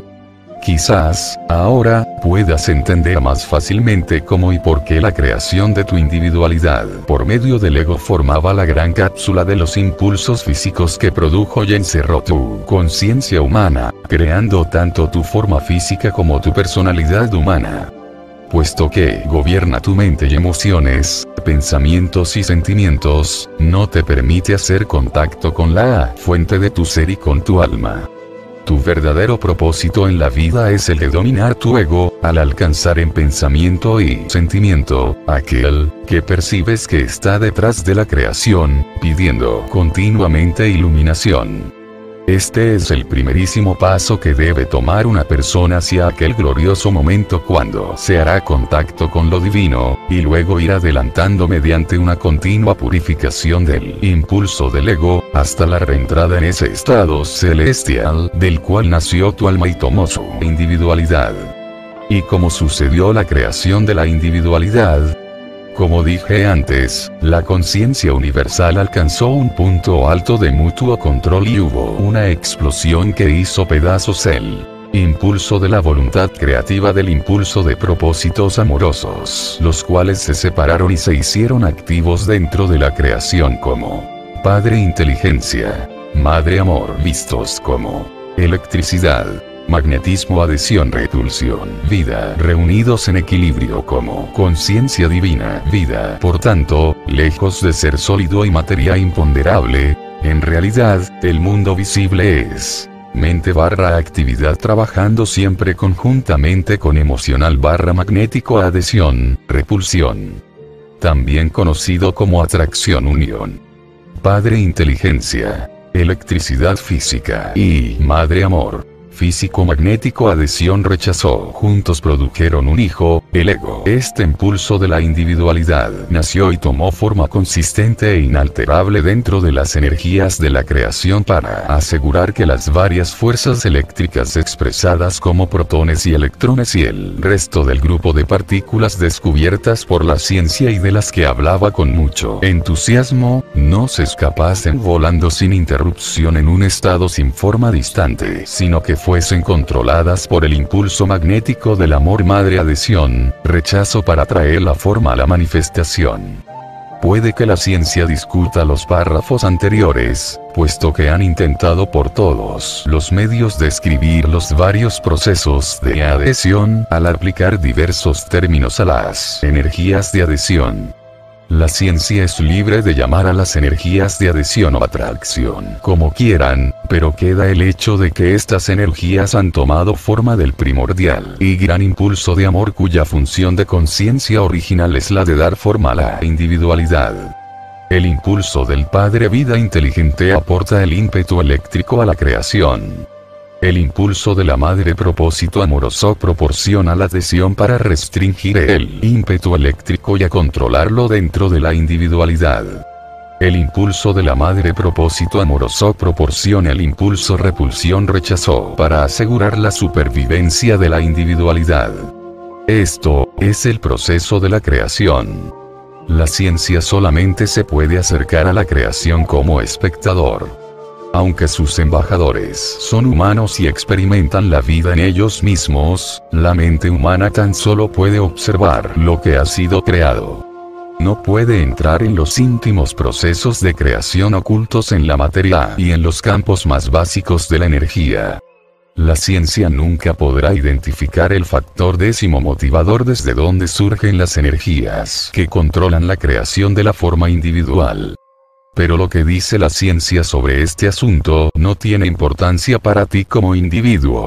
Quizás, ahora, puedas entender más fácilmente cómo y por qué la creación de tu individualidad por medio del ego formaba la gran cápsula de los impulsos físicos que produjo y encerró tu conciencia humana, creando tanto tu forma física como tu personalidad humana. Puesto que gobierna tu mente y emociones, pensamientos y sentimientos, no te permite hacer contacto con la fuente de tu ser y con tu alma. Tu verdadero propósito en la vida es el de dominar tu ego, al alcanzar en pensamiento y sentimiento, aquel que percibes que está detrás de la creación, pidiendo continuamente iluminación. Este es el primerísimo paso que debe tomar una persona hacia aquel glorioso momento cuando se hará contacto con lo divino, y luego ir adelantando mediante una continua purificación del impulso del ego, hasta la reentrada en ese estado celestial, del cual nació tu alma y tomó su individualidad. Y como sucedió la creación de la individualidad, como dije antes, la conciencia universal alcanzó un punto alto de mutuo control y hubo una explosión que hizo pedazos el impulso de la voluntad creativa del impulso de propósitos amorosos, los cuales se separaron y se hicieron activos dentro de la creación como Padre Inteligencia, Madre Amor, vistos como electricidad, magnetismo, adhesión, repulsión, vida, reunidos en equilibrio como conciencia divina, vida. Por tanto, lejos de ser sólido y materia imponderable, en realidad, el mundo visible es mente barra actividad trabajando siempre conjuntamente con emocional barra magnético, adhesión, repulsión. También conocido como atracción, unión. Padre Inteligencia, electricidad física y Madre Amor, físico-magnético, adhesión, rechazó, juntos produjeron un hijo, el ego. Este impulso de la individualidad nació y tomó forma consistente e inalterable dentro de las energías de la creación para asegurar que las varias fuerzas eléctricas expresadas como protones y electrones y el resto del grupo de partículas descubiertas por la ciencia y de las que hablaba con mucho entusiasmo, no se escapasen volando sin interrupción en un estado sin forma distante, sino que fuesen controladas por el impulso magnético del amor madre, adhesión, rechazo, para traer la forma a la manifestación. Puede que la ciencia discuta los párrafos anteriores, puesto que han intentado por todos los medios describir los varios procesos de adhesión al aplicar diversos términos a las energías de adhesión. La ciencia es libre de llamar a las energías de adhesión o atracción como quieran, pero queda el hecho de que estas energías han tomado forma del primordial y gran impulso de amor cuya función de conciencia original es la de dar forma a la individualidad. El impulso del Padre Vida Inteligente aporta el ímpetu eléctrico a la creación. El impulso de la Madre Propósito Amoroso proporciona la adhesión para restringir el ímpetu eléctrico y a controlarlo dentro de la individualidad. El impulso de la Madre Propósito Amoroso proporciona el impulso repulsión-rechazo para asegurar la supervivencia de la individualidad. Esto es el proceso de la creación. La ciencia solamente se puede acercar a la creación como espectador. Aunque sus embajadores son humanos y experimentan la vida en ellos mismos, la mente humana tan solo puede observar lo que ha sido creado. No puede entrar en los íntimos procesos de creación ocultos en la materia y en los campos más básicos de la energía. La ciencia nunca podrá identificar el factor décimo motivador desde donde surgen las energías que controlan la creación de la forma individual. Pero lo que dice la ciencia sobre este asunto no tiene importancia para ti como individuo.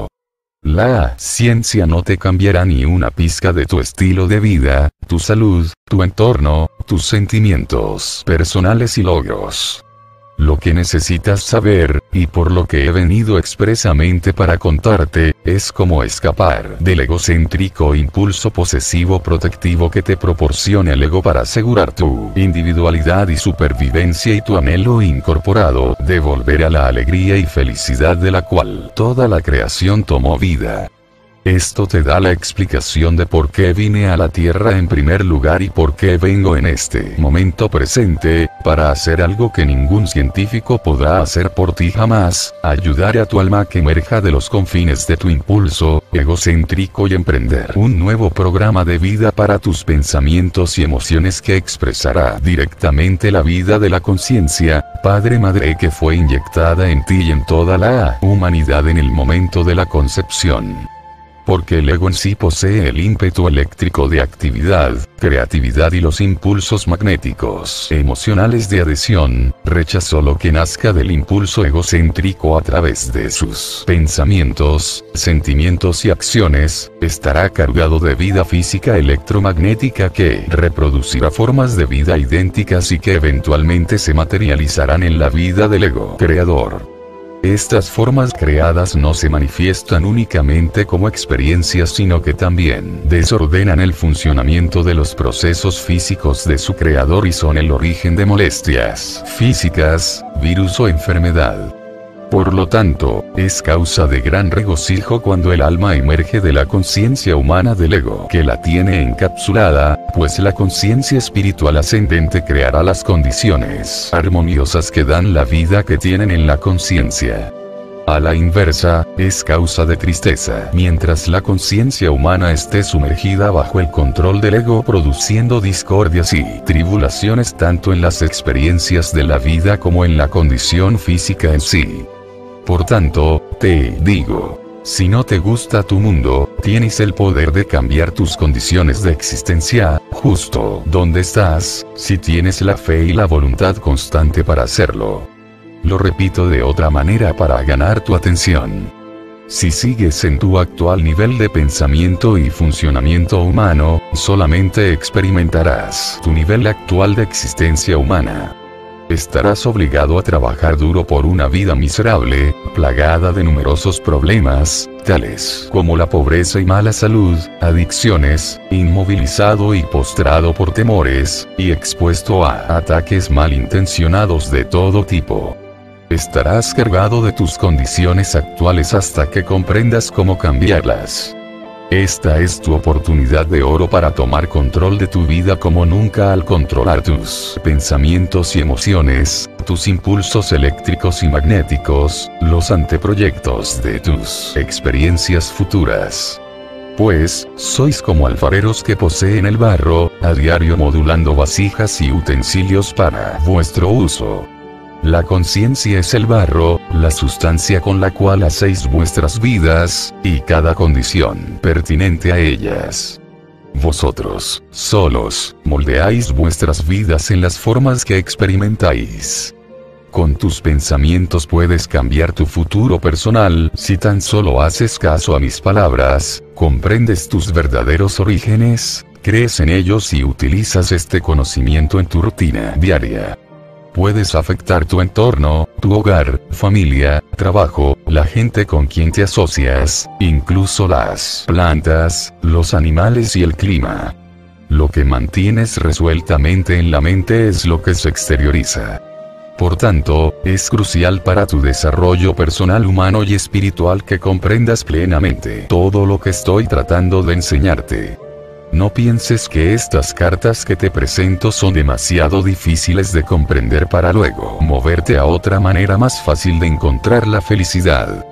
La ciencia no te cambiará ni una pizca de tu estilo de vida, tu salud, tu entorno, tus sentimientos personales y logros. Lo que necesitas saber, y por lo que he venido expresamente para contarte, es cómo escapar del egocéntrico impulso posesivo protectivo que te proporciona el ego para asegurar tu individualidad y supervivencia y tu anhelo incorporado de volver a la alegría y felicidad de la cual toda la creación tomó vida. Esto te da la explicación de por qué vine a la Tierra en primer lugar y por qué vengo en este momento presente, para hacer algo que ningún científico podrá hacer por ti jamás, ayudar a tu alma a que emerja de los confines de tu impulso egocéntrico y emprender un nuevo programa de vida para tus pensamientos y emociones que expresará directamente la vida de la conciencia, Padre-Madre que fue inyectada en ti y en toda la humanidad en el momento de la concepción. Porque el ego en sí posee el ímpetu eléctrico de actividad, creatividad y los impulsos magnéticos emocionales de adhesión, rechazó lo que nazca del impulso egocéntrico a través de sus pensamientos, sentimientos y acciones, estará cargado de vida física electromagnética que reproducirá formas de vida idénticas y que eventualmente se materializarán en la vida del ego creador. Estas formas creadas no se manifiestan únicamente como experiencias sino que también desordenan el funcionamiento de los procesos físicos de su creador y son el origen de molestias físicas, virus o enfermedad. Por lo tanto, es causa de gran regocijo cuando el alma emerge de la conciencia humana del ego que la tiene encapsulada, pues la conciencia espiritual ascendente creará las condiciones armoniosas que dan la vida que tienen en la conciencia. A la inversa, es causa de tristeza mientras la conciencia humana esté sumergida bajo el control del ego produciendo discordias y tribulaciones tanto en las experiencias de la vida como en la condición física en sí. Por tanto, te digo, si no te gusta tu mundo, tienes el poder de cambiar tus condiciones de existencia, justo donde estás, si tienes la fe y la voluntad constante para hacerlo. Lo repito de otra manera para ganar tu atención. Si sigues en tu actual nivel de pensamiento y funcionamiento humano, solamente experimentarás tu nivel actual de existencia humana. Estarás obligado a trabajar duro por una vida miserable, plagada de numerosos problemas, tales como la pobreza y mala salud, adicciones, inmovilizado y postrado por temores, y expuesto a ataques malintencionados de todo tipo. Estarás cargado de tus condiciones actuales hasta que comprendas cómo cambiarlas. Esta es tu oportunidad de oro para tomar control de tu vida como nunca al controlar tus pensamientos y emociones, tus impulsos eléctricos y magnéticos, los anteproyectos de tus experiencias futuras. Pues, sois como alfareros que poseen el barro, a diario modulando vasijas y utensilios para vuestro uso. La conciencia es el barro, la sustancia con la cual hacéis vuestras vidas, y cada condición pertinente a ellas. Vosotros, solos, moldeáis vuestras vidas en las formas que experimentáis. Con tus pensamientos puedes cambiar tu futuro personal si tan solo haces caso a mis palabras, comprendes tus verdaderos orígenes, crees en ellos y utilizas este conocimiento en tu rutina diaria. Puedes afectar tu entorno, tu hogar, familia, trabajo, la gente con quien te asocias, incluso las plantas, los animales y el clima. Lo que mantienes resueltamente en la mente es lo que se exterioriza. Por tanto, es crucial para tu desarrollo personal humano y espiritual que comprendas plenamente todo lo que estoy tratando de enseñarte. No pienses que estas cartas que te presento son demasiado difíciles de comprender para luego moverte a otra manera más fácil de encontrar la felicidad.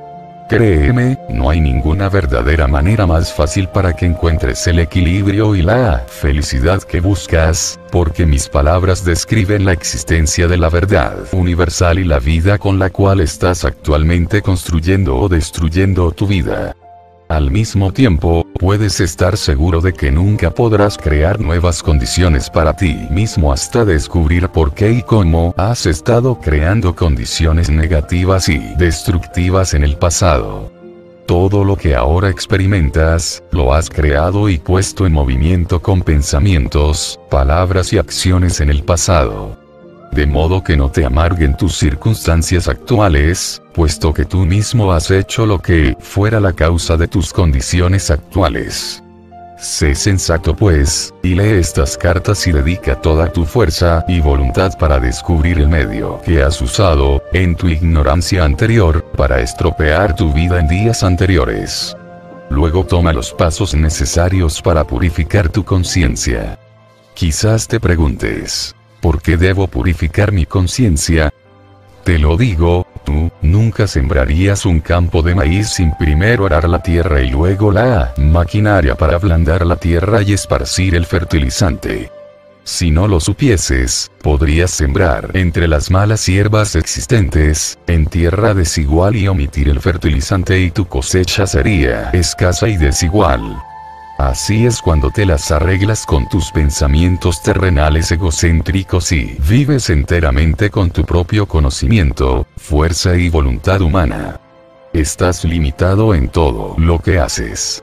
Créeme, no hay ninguna verdadera manera más fácil para que encuentres el equilibrio y la felicidad que buscas, porque mis palabras describen la existencia de la verdad universal y la vida con la cual estás actualmente construyendo o destruyendo tu vida. Al mismo tiempo, puedes estar seguro de que nunca podrás crear nuevas condiciones para ti mismo hasta descubrir por qué y cómo has estado creando condiciones negativas y destructivas en el pasado. Todo lo que ahora experimentas, lo has creado y puesto en movimiento con pensamientos, palabras y acciones en el pasado. De modo que no te amarguen tus circunstancias actuales, puesto que tú mismo has hecho lo que fuera la causa de tus condiciones actuales. Sé sensato pues, y lee estas cartas y dedica toda tu fuerza y voluntad para descubrir el medio que has usado, en tu ignorancia anterior, para estropear tu vida en días anteriores. Luego toma los pasos necesarios para purificar tu conciencia. Quizás te preguntes, ¿por qué debo purificar mi conciencia? Te lo digo, tú, nunca sembrarías un campo de maíz sin primero arar la tierra y luego la maquinaria para ablandar la tierra y esparcir el fertilizante. Si no lo supieses, podrías sembrar entre las malas hierbas existentes, en tierra desigual y omitir el fertilizante y tu cosecha sería escasa y desigual. Así es cuando te las arreglas con tus pensamientos terrenales egocéntricos y vives enteramente con tu propio conocimiento, fuerza y voluntad humana. Estás limitado en todo lo que haces.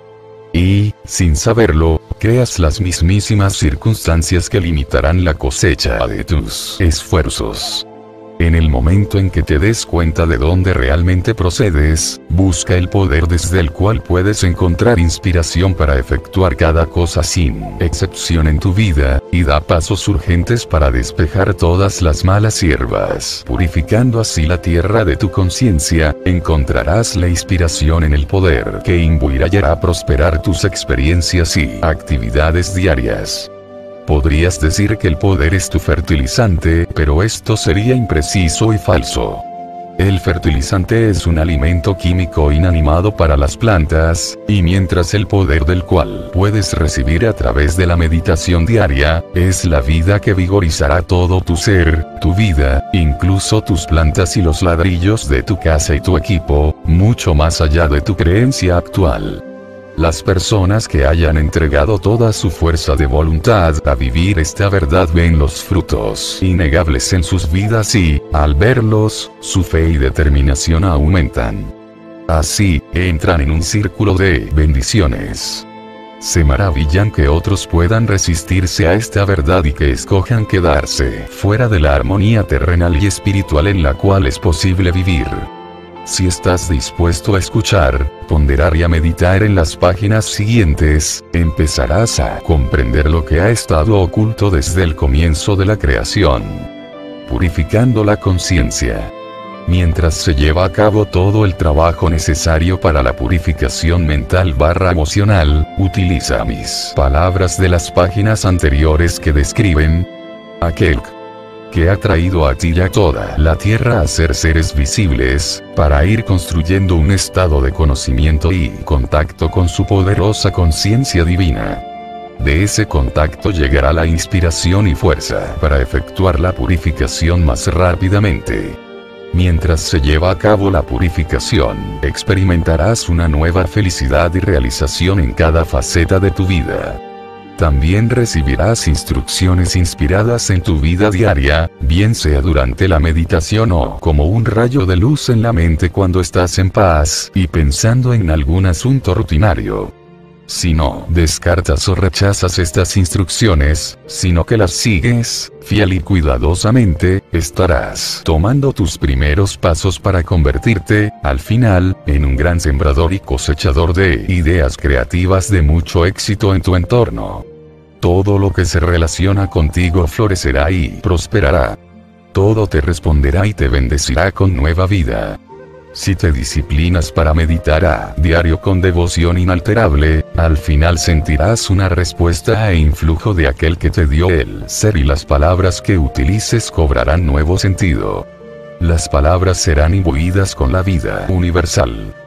Y, sin saberlo, creas las mismísimas circunstancias que limitarán la cosecha de tus esfuerzos. En el momento en que te des cuenta de dónde realmente procedes, busca el poder desde el cual puedes encontrar inspiración para efectuar cada cosa sin excepción en tu vida, y da pasos urgentes para despejar todas las malas hierbas. Purificando así la tierra de tu conciencia, encontrarás la inspiración en el poder que imbuirá y hará prosperar tus experiencias y actividades diarias. Podrías decir que el poder es tu fertilizante, pero esto sería impreciso y falso. El fertilizante es un alimento químico inanimado para las plantas, y mientras el poder del cual puedes recibir a través de la meditación diaria, es la vida que vigorizará todo tu ser, tu vida, incluso tus plantas y los ladrillos de tu casa y tu equipo, mucho más allá de tu creencia actual. Las personas que hayan entregado toda su fuerza de voluntad a vivir esta verdad ven los frutos innegables en sus vidas y, al verlos, su fe y determinación aumentan. Así, entran en un círculo de bendiciones. Se maravillan que otros puedan resistirse a esta verdad y que escojan quedarse fuera de la armonía terrenal y espiritual en la cual es posible vivir. Si estás dispuesto a escuchar, ponderar y a meditar en las páginas siguientes, empezarás a comprender lo que ha estado oculto desde el comienzo de la creación. Purificando la conciencia. Mientras se lleva a cabo todo el trabajo necesario para la purificación mental barra emocional, utiliza mis palabras de las páginas anteriores que describen aquel que ha traído a ti y a toda la tierra a ser seres visibles, para ir construyendo un estado de conocimiento y contacto con su poderosa conciencia divina. De ese contacto llegará la inspiración y fuerza para efectuar la purificación más rápidamente. Mientras se lleva a cabo la purificación, experimentarás una nueva felicidad y realización en cada faceta de tu vida. También recibirás instrucciones inspiradas en tu vida diaria, bien sea durante la meditación o como un rayo de luz en la mente cuando estás en paz y pensando en algún asunto rutinario. Si no descartas o rechazas estas instrucciones, sino que las sigues, fiel y cuidadosamente, estarás tomando tus primeros pasos para convertirte, al final, en un gran sembrador y cosechador de ideas creativas de mucho éxito en tu entorno. Todo lo que se relaciona contigo florecerá y prosperará. Todo te responderá y te bendecirá con nueva vida. Si te disciplinas para meditar a diario con devoción inalterable, al final sentirás una respuesta e influjo de aquel que te dio el ser y las palabras que utilices cobrarán nuevo sentido. Las palabras serán imbuidas con la vida universal.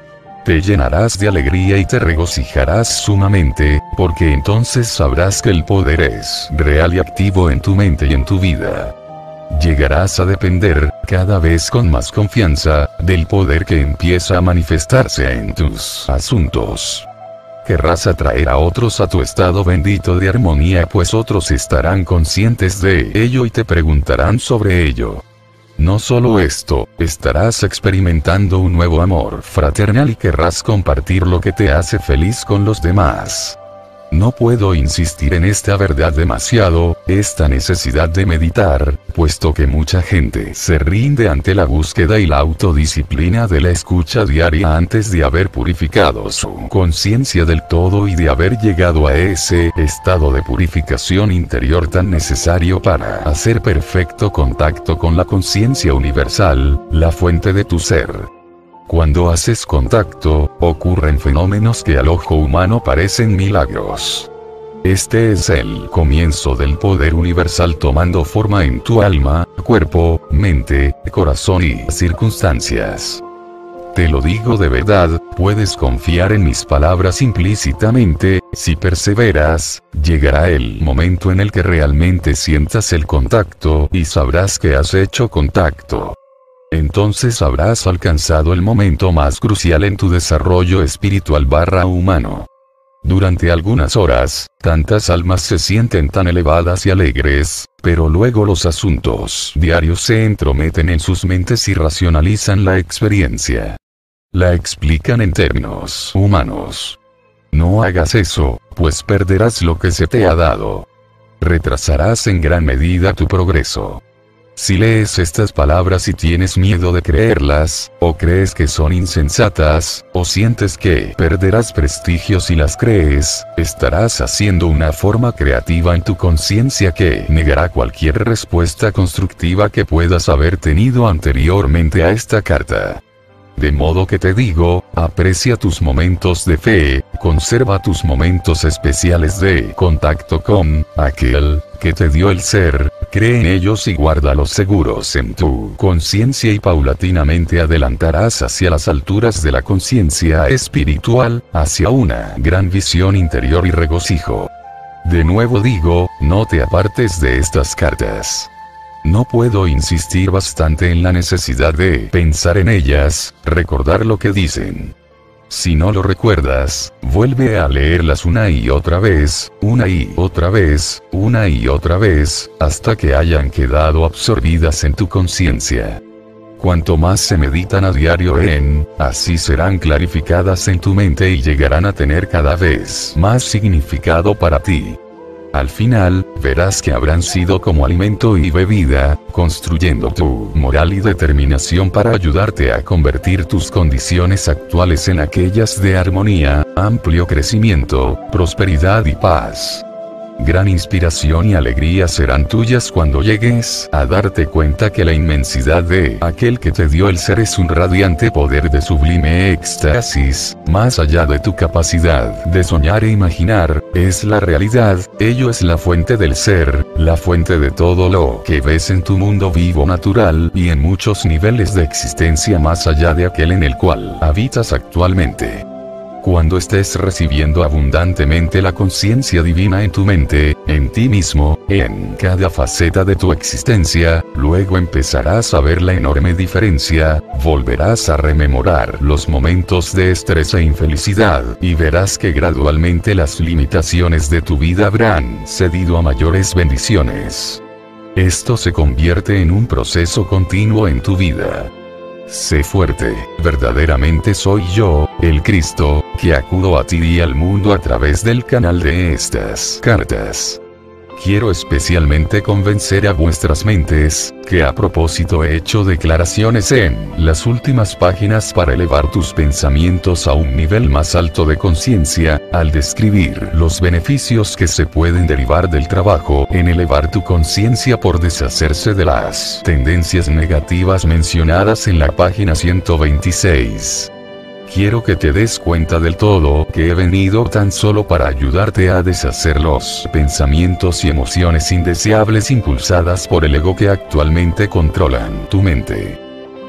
te llenarás de alegría y te regocijarás sumamente, porque entonces sabrás que el poder es real y activo en tu mente y en tu vida. Llegarás a depender, cada vez con más confianza, del poder que empieza a manifestarse en tus asuntos. Querrás atraer a otros a tu estado bendito de armonía, pues otros estarán conscientes de ello y te preguntarán sobre ello. No solo esto, estarás experimentando un nuevo amor fraternal y querrás compartir lo que te hace feliz con los demás. No puedo insistir en esta verdad demasiado, esta necesidad de meditar, puesto que mucha gente se rinde ante la búsqueda y la autodisciplina de la escucha diaria antes de haber purificado su conciencia del todo y de haber llegado a ese estado de purificación interior tan necesario para hacer perfecto contacto con la conciencia universal, la fuente de tu ser. Cuando haces contacto, ocurren fenómenos que al ojo humano parecen milagros. Este es el comienzo del poder universal tomando forma en tu alma, cuerpo, mente, corazón y circunstancias. Te lo digo de verdad, puedes confiar en mis palabras implícitamente, si perseveras, llegará el momento en el que realmente sientas el contacto y sabrás que has hecho contacto. Entonces habrás alcanzado el momento más crucial en tu desarrollo espiritual barra humano. Durante algunas horas, tantas almas se sienten tan elevadas y alegres, pero luego los asuntos diarios se entrometen en sus mentes y racionalizan la experiencia. La explican en términos humanos. No hagas eso, pues perderás lo que se te ha dado. Retrasarás en gran medida tu progreso. Si lees estas palabras y tienes miedo de creerlas, o crees que son insensatas, o sientes que perderás prestigio si las crees, estarás haciendo una forma creativa en tu conciencia que negará cualquier respuesta constructiva que puedas haber tenido anteriormente a esta carta. De modo que te digo, aprecia tus momentos de fe, conserva tus momentos especiales de contacto con aquel que te dio el ser, cree en ellos y guárdalos seguros en tu conciencia y paulatinamente adelantarás hacia las alturas de la conciencia espiritual, hacia una gran visión interior y regocijo. De nuevo digo, no te apartes de estas cartas. No puedo insistir bastante en la necesidad de pensar en ellas, recordar lo que dicen. Si no lo recuerdas, vuelve a leerlas una y otra vez, una y otra vez, una y otra vez, hasta que hayan quedado absorbidas en tu conciencia. Cuanto más se meditan a diario en, así serán clarificadas en tu mente y llegarán a tener cada vez más significado para ti. Al final, verás que habrán sido como alimento y bebida, construyendo tu moral y determinación para ayudarte a convertir tus condiciones actuales en aquellas de armonía, amplio crecimiento, prosperidad y paz. Gran inspiración y alegría serán tuyas cuando llegues a darte cuenta que la inmensidad de aquel que te dio el ser es un radiante poder de sublime éxtasis, más allá de tu capacidad de soñar e imaginar, es la realidad, ello es la fuente del ser, la fuente de todo lo que ves en tu mundo vivo natural y en muchos niveles de existencia más allá de aquel en el cual habitas actualmente. Cuando estés recibiendo abundantemente la conciencia divina en tu mente, en ti mismo, en cada faceta de tu existencia, luego empezarás a ver la enorme diferencia, volverás a rememorar los momentos de estrés e infelicidad, y verás que gradualmente las limitaciones de tu vida habrán cedido a mayores bendiciones. Esto se convierte en un proceso continuo en tu vida. Sé fuerte, verdaderamente soy yo, el Cristo, que acudo a ti y al mundo a través del canal de estas cartas. Quiero especialmente convencer a vuestras mentes, que a propósito he hecho declaraciones en las últimas páginas para elevar tus pensamientos a un nivel más alto de conciencia, al describir los beneficios que se pueden derivar del trabajo en elevar tu conciencia por deshacerse de las tendencias negativas mencionadas en la página ciento veintiséis. Quiero que te des cuenta del todo que he venido tan solo para ayudarte a deshacer los pensamientos y emociones indeseables impulsadas por el ego que actualmente controlan tu mente.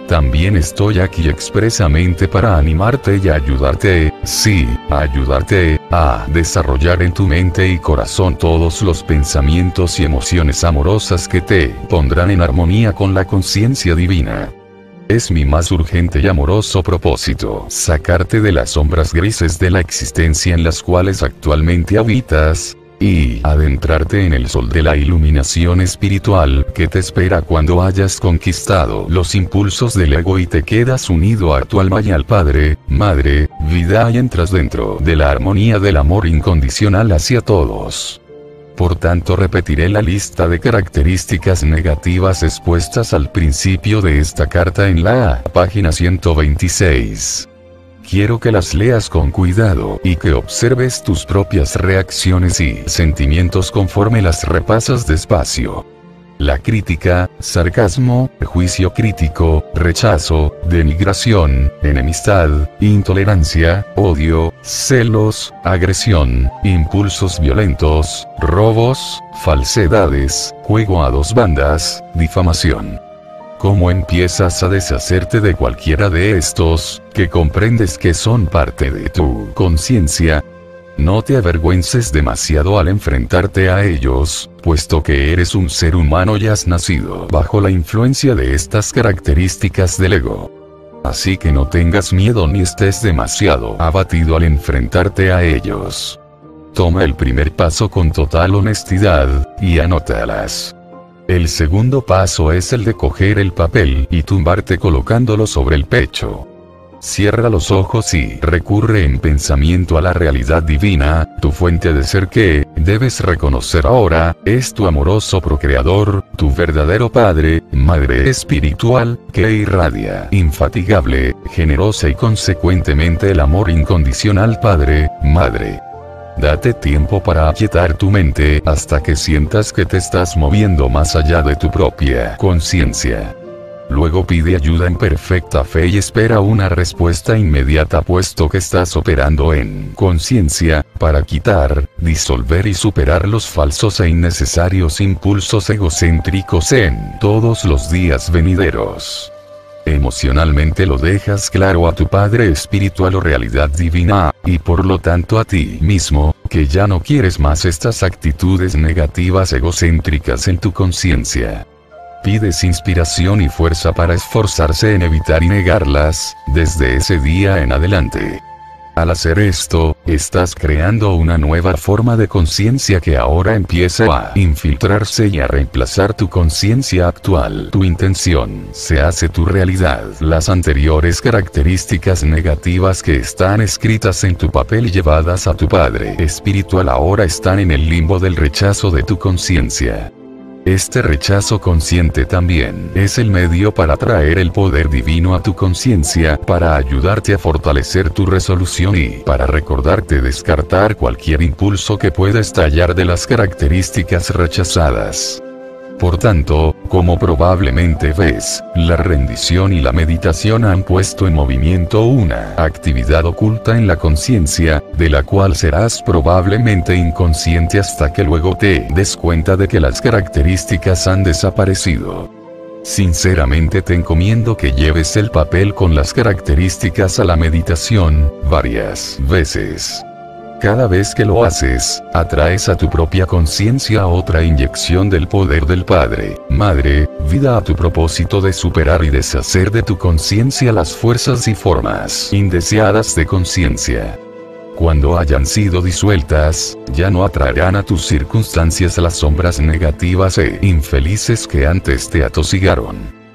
también estoy aquí expresamente para animarte y ayudarte, sí, ayudarte, a desarrollar en tu mente y corazón todos los pensamientos y emociones amorosas que te pondrán en armonía con la conciencia divina. Es mi más urgente y amoroso propósito sacarte de las sombras grises de la existencia en las cuales actualmente habitas, y adentrarte en el sol de la iluminación espiritual que te espera cuando hayas conquistado los impulsos del ego y te quedas unido a tu alma y al Padre, Madre, vida y entras dentro de la armonía del amor incondicional hacia todos. Por tanto, repetiré la lista de características negativas expuestas al principio de esta carta en la página ciento veintiséis. Quiero que las leas con cuidado y que observes tus propias reacciones y sentimientos conforme las repasas despacio. La crítica, sarcasmo, juicio crítico, rechazo, denigración, enemistad, intolerancia, odio, celos, agresión, impulsos violentos, robos, falsedades, juego a dos bandas, difamación. ¿Cómo empiezas a deshacerte de cualquiera de estos, que comprendes que son parte de tu conciencia? No te avergüences demasiado al enfrentarte a ellos, puesto que eres un ser humano y has nacido bajo la influencia de estas características del ego. Así que no tengas miedo ni estés demasiado abatido al enfrentarte a ellos. Toma el primer paso con total honestidad, y anótalas. El segundo paso es el de coger el papel y tumbarte colocándolo sobre el pecho. Cierra los ojos y recurre en pensamiento a la realidad divina, tu fuente de ser que, debes reconocer ahora, es tu amoroso procreador, tu verdadero Padre, Madre espiritual, que irradia, infatigable, generosa y consecuentemente el amor incondicional Padre, Madre. Date tiempo para aquietar tu mente hasta que sientas que te estás moviendo más allá de tu propia conciencia. Luego pide ayuda en perfecta fe y espera una respuesta inmediata puesto que estás operando en conciencia, para quitar, disolver y superar los falsos e innecesarios impulsos egocéntricos en todos los días venideros. Emocionalmente lo dejas claro a tu Padre espiritual o realidad divina, y por lo tanto a ti mismo, que ya no quieres más estas actitudes negativas egocéntricas en tu conciencia. Pides inspiración y fuerza para esforzarse en evitar y negarlas, desde ese día en adelante. Al hacer esto, estás creando una nueva forma de conciencia que ahora empieza a infiltrarse y a reemplazar tu conciencia actual. Tu intención se hace tu realidad. Las anteriores características negativas que están escritas en tu papel y llevadas a tu Padre espiritual ahora están en el limbo del rechazo de tu conciencia. Este rechazo consciente también es el medio para traer el poder divino a tu conciencia, para ayudarte a fortalecer tu resolución y para recordarte descartar cualquier impulso que pueda estallar de las características rechazadas. Por tanto, como probablemente ves, la rendición y la meditación han puesto en movimiento una actividad oculta en la conciencia, de la cual serás probablemente inconsciente hasta que luego te des cuenta de que las características han desaparecido. Sinceramente te encomiendo que lleves el papel con las características a la meditación, varias veces. Cada vez que lo haces, atraes a tu propia conciencia otra inyección del poder del Padre, Madre, vida a tu propósito de superar y deshacer de tu conciencia las fuerzas y formas indeseadas de conciencia. Cuando hayan sido disueltas, ya no atraerán a tus circunstancias las sombras negativas e infelices que antes te atosigaron.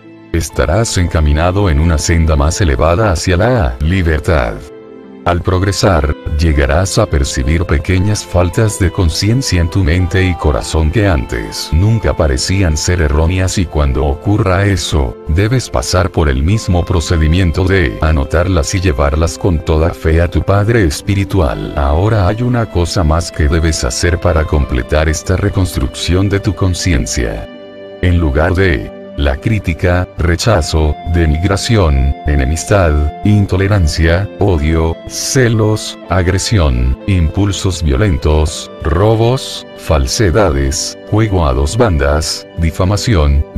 Estarás encaminado en una senda más elevada hacia la libertad. Al progresar, llegarás a percibir pequeñas faltas de conciencia en tu mente y corazón que antes nunca parecían ser erróneas, y cuando ocurra eso, debes pasar por el mismo procedimiento de anotarlas y llevarlas con toda fe a tu Padre espiritual. Ahora hay una cosa más que debes hacer para completar esta reconstrucción de tu conciencia. En lugar de la crítica, rechazo, denigración, enemistad, intolerancia, odio, celos, agresión, impulsos violentos, robos, falsedades, juego a dos bandas, difamación,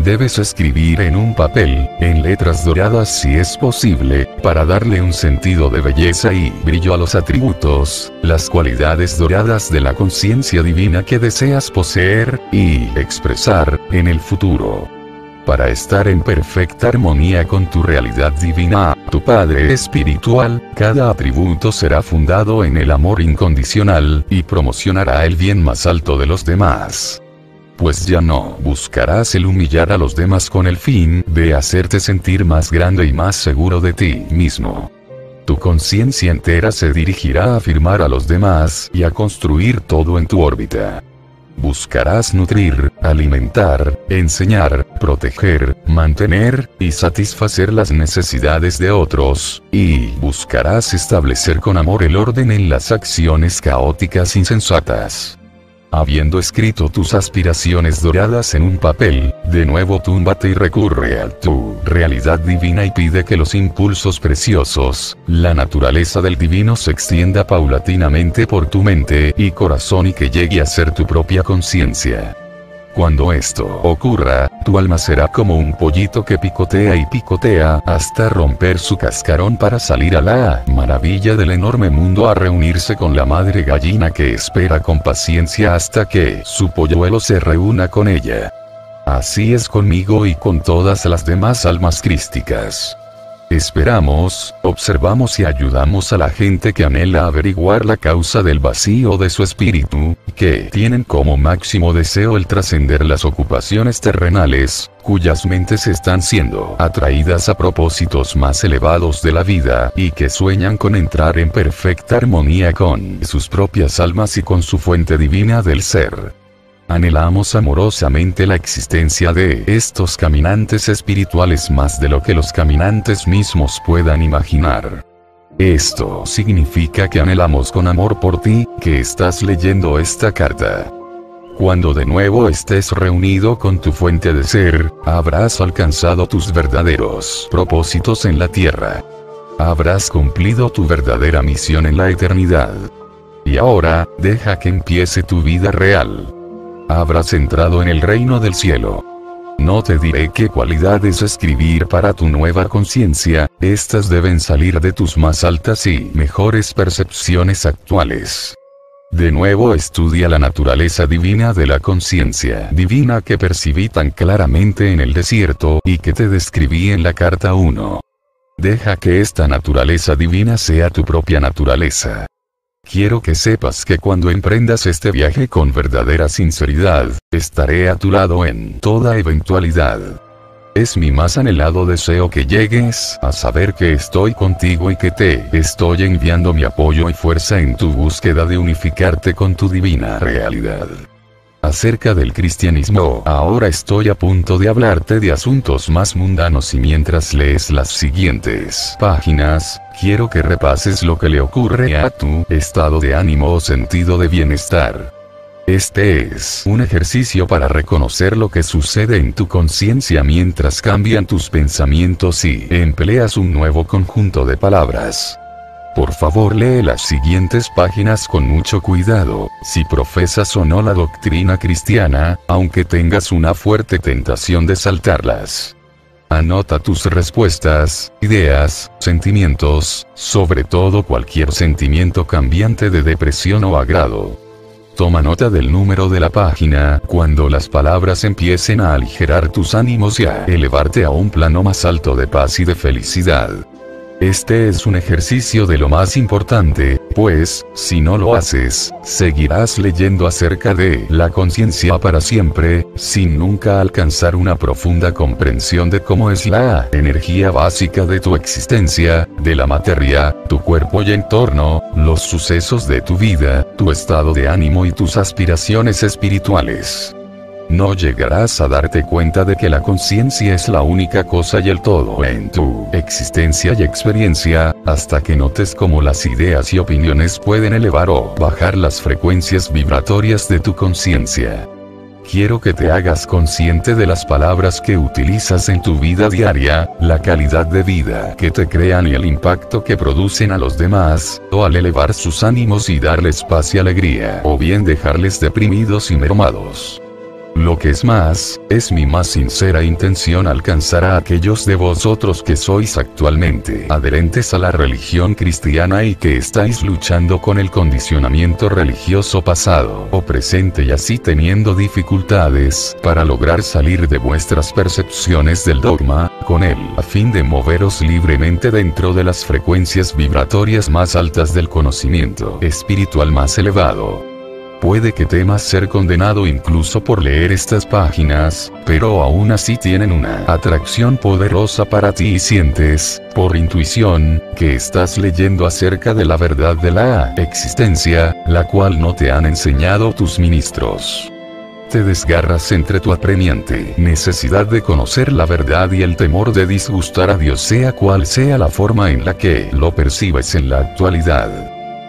Debes escribir en un papel, en letras doradas si es posible, para darle un sentido de belleza y brillo a los atributos, las cualidades doradas de la conciencia divina que deseas poseer, y expresar, en el futuro. Para estar en perfecta armonía con tu realidad divina, tu Padre espiritual, cada atributo será fundado en el amor incondicional, y promocionará el bien más alto de los demás. Pues ya no buscarás el humillar a los demás con el fin de hacerte sentir más grande y más seguro de ti mismo. Tu conciencia entera se dirigirá a afirmar a los demás y a construir todo en tu órbita. Buscarás nutrir, alimentar, enseñar, proteger, mantener, y satisfacer las necesidades de otros, y buscarás establecer con amor el orden en las acciones caóticas insensatas. Habiendo escrito tus aspiraciones doradas en un papel, de nuevo túmbate y recurre a tu realidad divina y pide que los impulsos preciosos, la naturaleza del divino se extienda paulatinamente por tu mente y corazón y que llegue a ser tu propia conciencia. Cuando esto ocurra, tu alma será como un pollito que picotea y picotea hasta romper su cascarón para salir a la maravilla del enorme mundo a reunirse con la madre gallina que espera con paciencia hasta que su polluelo se reúna con ella. Así es conmigo y con todas las demás almas crísticas. Esperamos, observamos y ayudamos a la gente que anhela averiguar la causa del vacío de su espíritu, que tienen como máximo deseo el trascender las ocupaciones terrenales, cuyas mentes están siendo atraídas a propósitos más elevados de la vida, y que sueñan con entrar en perfecta armonía con sus propias almas y con su fuente divina del ser. Anhelamos amorosamente la existencia de estos caminantes espirituales más de lo que los caminantes mismos puedan imaginar. Esto significa que anhelamos con amor por ti, que estás leyendo esta carta. Cuando de nuevo estés reunido con tu fuente de ser, habrás alcanzado tus verdaderos propósitos en la tierra. Habrás cumplido tu verdadera misión en la eternidad. Y ahora, deja que empiece tu vida real. Habrás entrado en el reino del cielo. No te diré qué cualidades escribir para tu nueva conciencia, estas deben salir de tus más altas y mejores percepciones actuales. De nuevo estudia la naturaleza divina de la conciencia divina que percibí tan claramente en el desierto y que te describí en la carta uno. Deja que esta naturaleza divina sea tu propia naturaleza. Quiero que sepas que cuando emprendas este viaje con verdadera sinceridad, estaré a tu lado en toda eventualidad. Es mi más anhelado deseo que llegues a saber que estoy contigo y que te estoy enviando mi apoyo y fuerza en tu búsqueda de unificarte con tu divina realidad. Acerca del cristianismo, ahora estoy a punto de hablarte de asuntos más mundanos y mientras lees las siguientes páginas, quiero que repases lo que le ocurre a tu estado de ánimo o sentido de bienestar. Este es un ejercicio para reconocer lo que sucede en tu conciencia mientras cambian tus pensamientos y empleas un nuevo conjunto de palabras. Por favor, lee las siguientes páginas con mucho cuidado, si profesas o no la doctrina cristiana, aunque tengas una fuerte tentación de saltarlas. Anota tus respuestas, ideas, sentimientos, sobre todo cualquier sentimiento cambiante de depresión o agrado. Toma nota del número de la página cuando las palabras empiecen a aligerar tus ánimos y a elevarte a un plano más alto de paz y de felicidad. Este es un ejercicio de lo más importante, pues, si no lo haces, seguirás leyendo acerca de la conciencia para siempre, sin nunca alcanzar una profunda comprensión de cómo es la energía básica de tu existencia, de la materia, tu cuerpo y entorno, los sucesos de tu vida, tu estado de ánimo y tus aspiraciones espirituales. No llegarás a darte cuenta de que la conciencia es la única cosa y el todo en tu existencia y experiencia, hasta que notes cómo las ideas y opiniones pueden elevar o bajar las frecuencias vibratorias de tu conciencia. Quiero que te hagas consciente de las palabras que utilizas en tu vida diaria, la calidad de vida que te crean y el impacto que producen a los demás, o al elevar sus ánimos y darles paz y alegría, o bien dejarles deprimidos y mermados. Lo que es más, es mi más sincera intención alcanzar a aquellos de vosotros que sois actualmente adherentes a la religión cristiana y que estáis luchando con el condicionamiento religioso pasado o presente y así teniendo dificultades para lograr salir de vuestras percepciones del dogma, con él, a fin de moveros libremente dentro de las frecuencias vibratorias más altas del conocimiento espiritual más elevado. Puede que temas ser condenado incluso por leer estas páginas, pero aún así tienen una atracción poderosa para ti y sientes, por intuición, que estás leyendo acerca de la verdad de la existencia, la cual no te han enseñado tus ministros. Te desgarras entre tu apremiante necesidad de conocer la verdad y el temor de disgustar a Dios, sea cual sea la forma en la que lo percibes en la actualidad.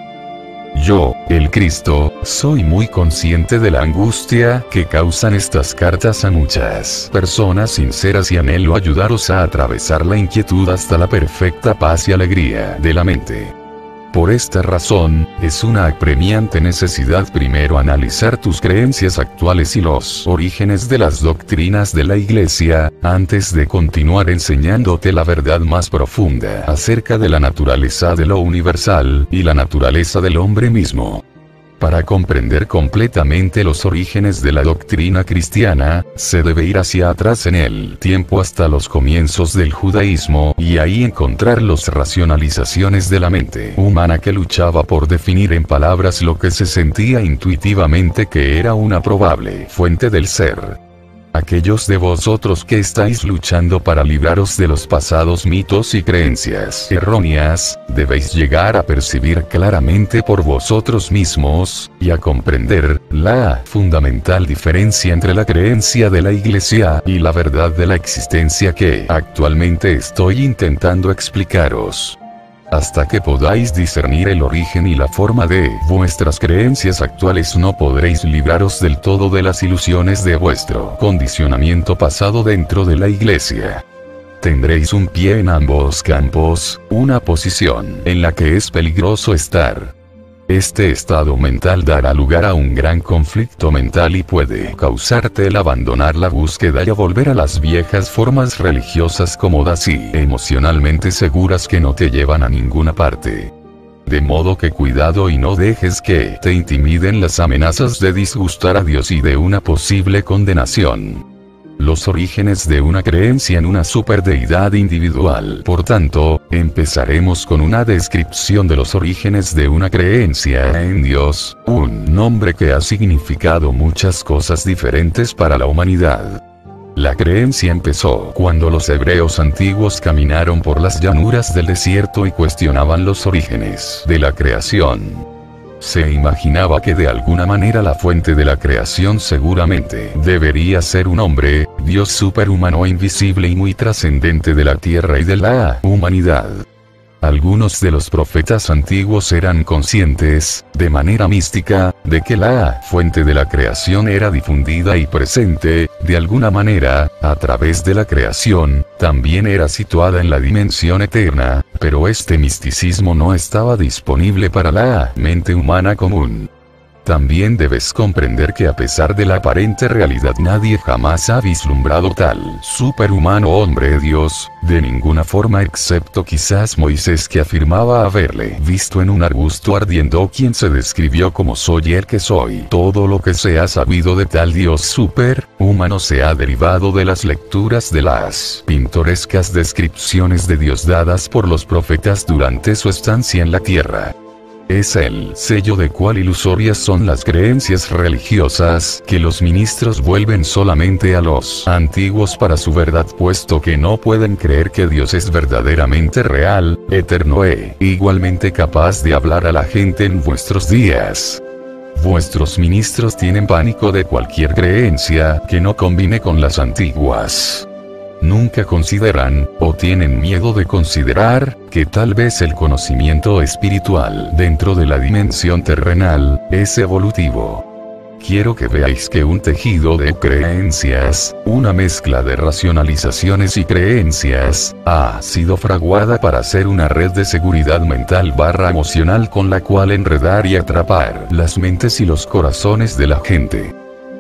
Yo, el Cristo, soy muy consciente de la angustia que causan estas cartas a muchas personas sinceras y anhelo ayudaros a atravesar la inquietud hasta la perfecta paz y alegría de la mente. Por esta razón, es una apremiante necesidad primero analizar tus creencias actuales y los orígenes de las doctrinas de la Iglesia, antes de continuar enseñándote la verdad más profunda acerca de la naturaleza de lo universal y la naturaleza del hombre mismo. Para comprender completamente los orígenes de la doctrina cristiana, se debe ir hacia atrás en el tiempo hasta los comienzos del judaísmo y ahí encontrar las racionalizaciones de la mente humana que luchaba por definir en palabras lo que se sentía intuitivamente que era una probable fuente del ser. Aquellos de vosotros que estáis luchando para libraros de los pasados mitos y creencias erróneas, debéis llegar a percibir claramente por vosotros mismos, y a comprender, la fundamental diferencia entre la creencia de la Iglesia y la verdad de la existencia que actualmente estoy intentando explicaros. Hasta que podáis discernir el origen y la forma de vuestras creencias actuales no podréis libraros del todo de las ilusiones de vuestro condicionamiento pasado dentro de la Iglesia. Tendréis un pie en ambos campos, una posición en la que es peligroso estar. Este estado mental dará lugar a un gran conflicto mental y puede causarte el abandonar la búsqueda y a volver a las viejas formas religiosas cómodas y emocionalmente seguras que no te llevan a ninguna parte. De modo que cuidado y no dejes que te intimiden las amenazas de disgustar a Dios y de una posible condenación. Los orígenes de una creencia en una superdeidad individual. Por tanto, empezaremos con una descripción de los orígenes de una creencia en Dios, un nombre que ha significado muchas cosas diferentes para la humanidad. La creencia empezó cuando los hebreos antiguos caminaron por las llanuras del desierto y cuestionaban los orígenes de la creación. Se imaginaba que de alguna manera la fuente de la creación seguramente debería ser un hombre, Dios superhumano invisible y muy trascendente de la tierra y de la humanidad. Algunos de los profetas antiguos eran conscientes, de manera mística, de que la fuente de la creación era difundida y presente, de alguna manera, a través de la creación, también era situada en la dimensión eterna, pero este misticismo no estaba disponible para la mente humana común. También debes comprender que a pesar de la aparente realidad nadie jamás ha vislumbrado tal superhumano hombre Dios, de ninguna forma excepto quizás Moisés que afirmaba haberle visto en un arbusto ardiendo quien se describió como soy el que soy. Todo lo que se ha sabido de tal Dios superhumano se ha derivado de las lecturas de las pintorescas descripciones de Dios dadas por los profetas durante su estancia en la tierra. Es el sello de cuál ilusorias son las creencias religiosas que los ministros vuelven solamente a los antiguos para su verdad, puesto que no pueden creer que Dios es verdaderamente real, eterno e igualmente capaz de hablar a la gente en vuestros días. Vuestros ministros tienen pánico de cualquier creencia que no combine con las antiguas. Nunca consideran, o tienen miedo de considerar, que tal vez el conocimiento espiritual dentro de la dimensión terrenal es evolutivo. Quiero que veáis que un tejido de creencias, una mezcla de racionalizaciones y creencias, ha sido fraguada para ser una red de seguridad mental barra emocional con la cual enredar y atrapar las mentes y los corazones de la gente.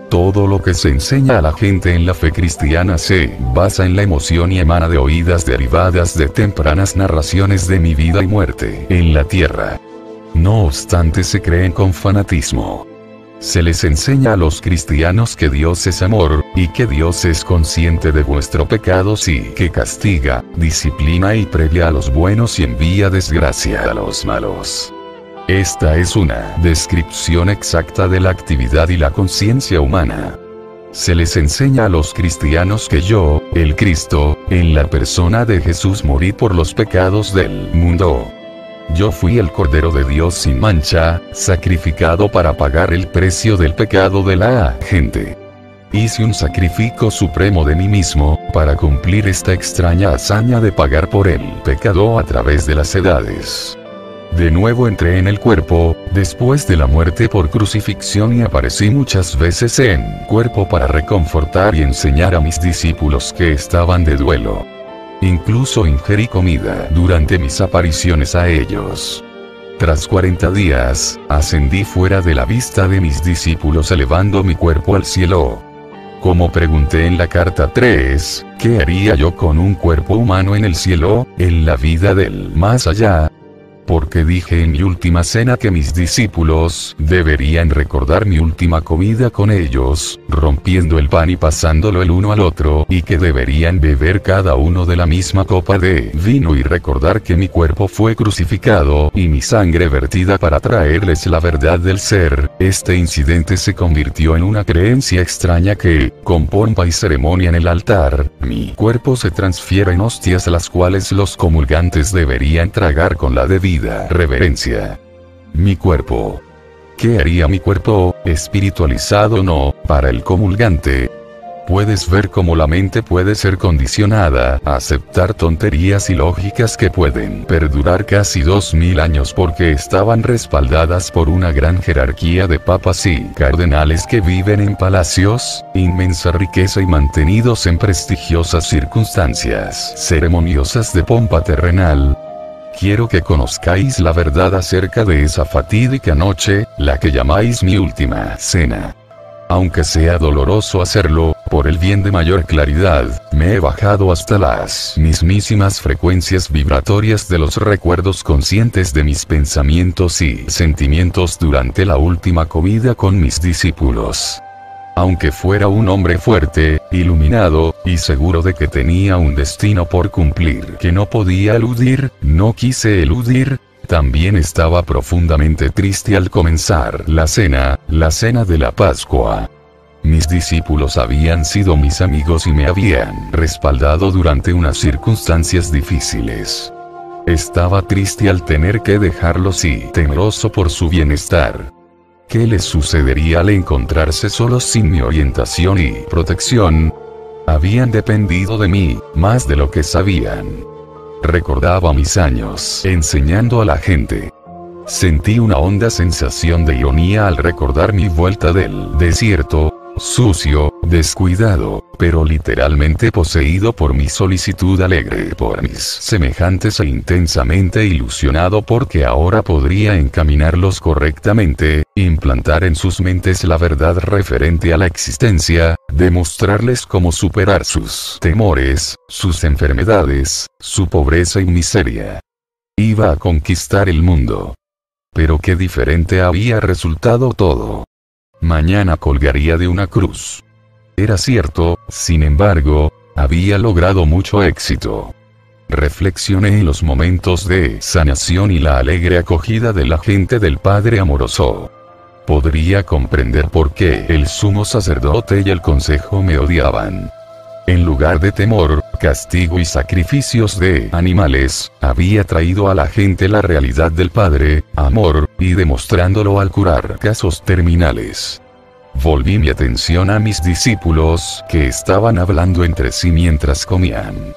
Todo lo que se enseña a la gente en la fe cristiana se basa en la emoción y emana de oídas derivadas de tempranas narraciones de mi vida y muerte en la tierra. No obstante, se creen con fanatismo. Se les enseña a los cristianos que Dios es amor, y que Dios es consciente de vuestros pecados y que castiga, disciplina y premia a los buenos y envía desgracia a los malos. Esta es una descripción exacta de la actividad y la conciencia humana. Se les enseña a los cristianos que yo, el Cristo, en la persona de Jesús morí por los pecados del mundo. Yo fui el Cordero de Dios sin mancha, sacrificado para pagar el precio del pecado de la gente. Hice un sacrificio supremo de mí mismo, para cumplir esta extraña hazaña de pagar por el pecado a través de las edades. De nuevo entré en el cuerpo, después de la muerte por crucifixión, y aparecí muchas veces en cuerpo para reconfortar y enseñar a mis discípulos que estaban de duelo. Incluso ingerí comida durante mis apariciones a ellos. Tras cuarenta días, ascendí fuera de la vista de mis discípulos elevando mi cuerpo al cielo. Como pregunté en la carta tres, ¿qué haría yo con un cuerpo humano en el cielo, en la vida del más allá? Porque dije en mi última cena que mis discípulos deberían recordar mi última comida con ellos, rompiendo el pan y pasándolo el uno al otro, y que deberían beber cada uno de la misma copa de vino y recordar que mi cuerpo fue crucificado y mi sangre vertida para traerles la verdad del ser. Este incidente se convirtió en una creencia extraña que, con pompa y ceremonia en el altar, mi cuerpo se transfiere en hostias las cuales los comulgantes deberían tragar con la debida reverencia. Mi cuerpo. ¿Qué haría mi cuerpo, espiritualizado o no, para el comulgante? Puedes ver cómo la mente puede ser condicionada a aceptar tonterías ilógicas que pueden perdurar casi dos mil años porque estaban respaldadas por una gran jerarquía de papas y cardenales que viven en palacios, inmensa riqueza y mantenidos en prestigiosas circunstancias ceremoniosas de pompa terrenal. Quiero que conozcáis la verdad acerca de esa fatídica noche, la que llamáis mi última cena. Aunque sea doloroso hacerlo, por el bien de mayor claridad, me he bajado hasta las mismísimas frecuencias vibratorias de los recuerdos conscientes de mis pensamientos y sentimientos durante la última comida con mis discípulos. Aunque fuera un hombre fuerte, iluminado, y seguro de que tenía un destino por cumplir que no podía eludir, no quise eludir. También estaba profundamente triste al comenzar la cena, la cena de la Pascua. Mis discípulos habían sido mis amigos y me habían respaldado durante unas circunstancias difíciles. Estaba triste al tener que dejarlos y temeroso por su bienestar. ¿Qué les sucedería al encontrarse solos sin mi orientación y protección? Habían dependido de mí, más de lo que sabían. Recordaba mis años enseñando a la gente. Sentí una honda sensación de ironía al recordar mi vuelta del desierto, sucio, descuidado, pero literalmente poseído por mi solicitud alegre por mis semejantes e intensamente ilusionado porque ahora podría encaminarlos correctamente, implantar en sus mentes la verdad referente a la existencia, demostrarles cómo superar sus temores, sus enfermedades, su pobreza y miseria. Iba a conquistar el mundo. Pero qué diferente había resultado todo. Mañana colgaría de una cruz. Era cierto, sin embargo, había logrado mucho éxito. Reflexioné en los momentos de sanación y la alegre acogida de la gente del Padre amoroso. Podría comprender por qué el sumo sacerdote y el consejo me odiaban. En lugar de temor, castigo y sacrificios de animales, había traído a la gente la realidad del Padre, amor, y demostrándolo al curar casos terminales. Volví mi atención a mis discípulos, que estaban hablando entre sí mientras comían.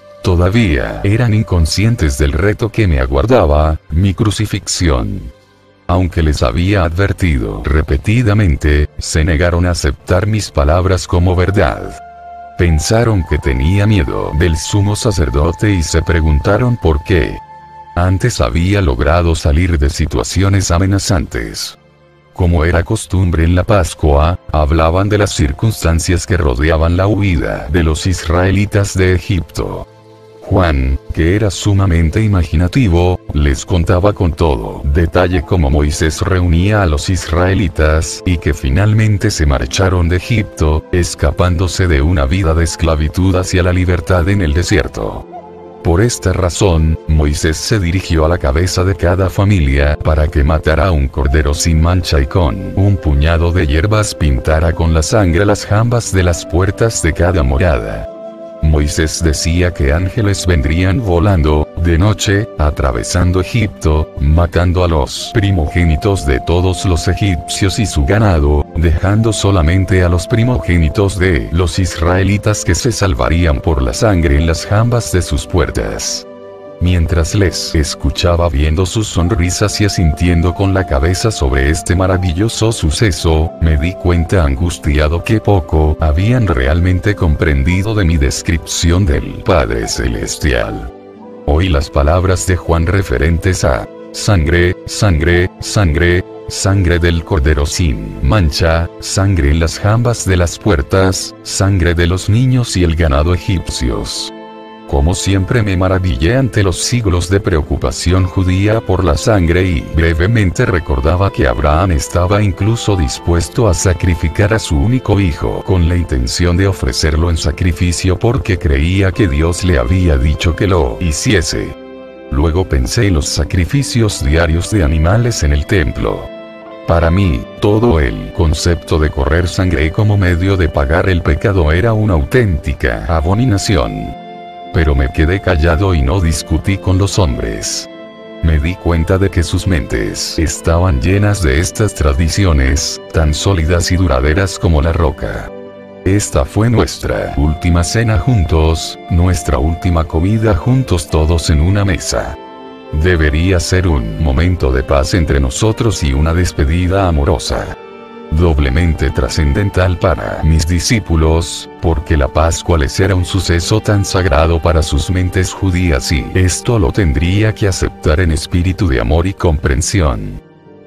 Todavía eran inconscientes del reto que me aguardaba, mi crucifixión. Aunque les había advertido repetidamente, se negaron a aceptar mis palabras como verdad. Pensaron que tenía miedo del sumo sacerdote y se preguntaron por qué. Antes había logrado salir de situaciones amenazantes. Como era costumbre en la Pascua, hablaban de las circunstancias que rodeaban la huida de los israelitas de Egipto. Juan, que era sumamente imaginativo, les contaba con todo detalle cómo Moisés reunía a los israelitas y que finalmente se marcharon de Egipto, escapándose de una vida de esclavitud hacia la libertad en el desierto. Por esta razón, Moisés se dirigió a la cabeza de cada familia para que matara a un cordero sin mancha y con un puñado de hierbas pintara con la sangre las jambas de las puertas de cada morada. Moisés decía que ángeles vendrían volando, de noche, atravesando Egipto, matando a los primogénitos de todos los egipcios y su ganado, dejando solamente a los primogénitos de los israelitas que se salvarían por la sangre en las jambas de sus puertas. Mientras les escuchaba viendo sus sonrisas y asintiendo con la cabeza sobre este maravilloso suceso, me di cuenta angustiado que poco habían realmente comprendido de mi descripción del Padre Celestial. Oí las palabras de Juan referentes a sangre, sangre, sangre, sangre del cordero sin mancha, sangre en las jambas de las puertas, sangre de los niños y el ganado egipcios. Como siempre me maravillé ante los siglos de preocupación judía por la sangre y brevemente recordaba que Abraham estaba incluso dispuesto a sacrificar a su único hijo con la intención de ofrecerlo en sacrificio porque creía que Dios le había dicho que lo hiciese. Luego pensé en los sacrificios diarios de animales en el templo. Para mí, todo el concepto de correr sangre como medio de pagar el pecado era una auténtica abominación. Pero me quedé callado y no discutí con los hombres. Me di cuenta de que sus mentes estaban llenas de estas tradiciones, tan sólidas y duraderas como la roca. Esta fue nuestra última cena juntos, nuestra última comida juntos todos en una mesa. Debería ser un momento de paz entre nosotros y una despedida amorosa. Doblemente trascendental para mis discípulos, porque la Pascua les era un suceso tan sagrado para sus mentes judías y esto lo tendría que aceptar en espíritu de amor y comprensión.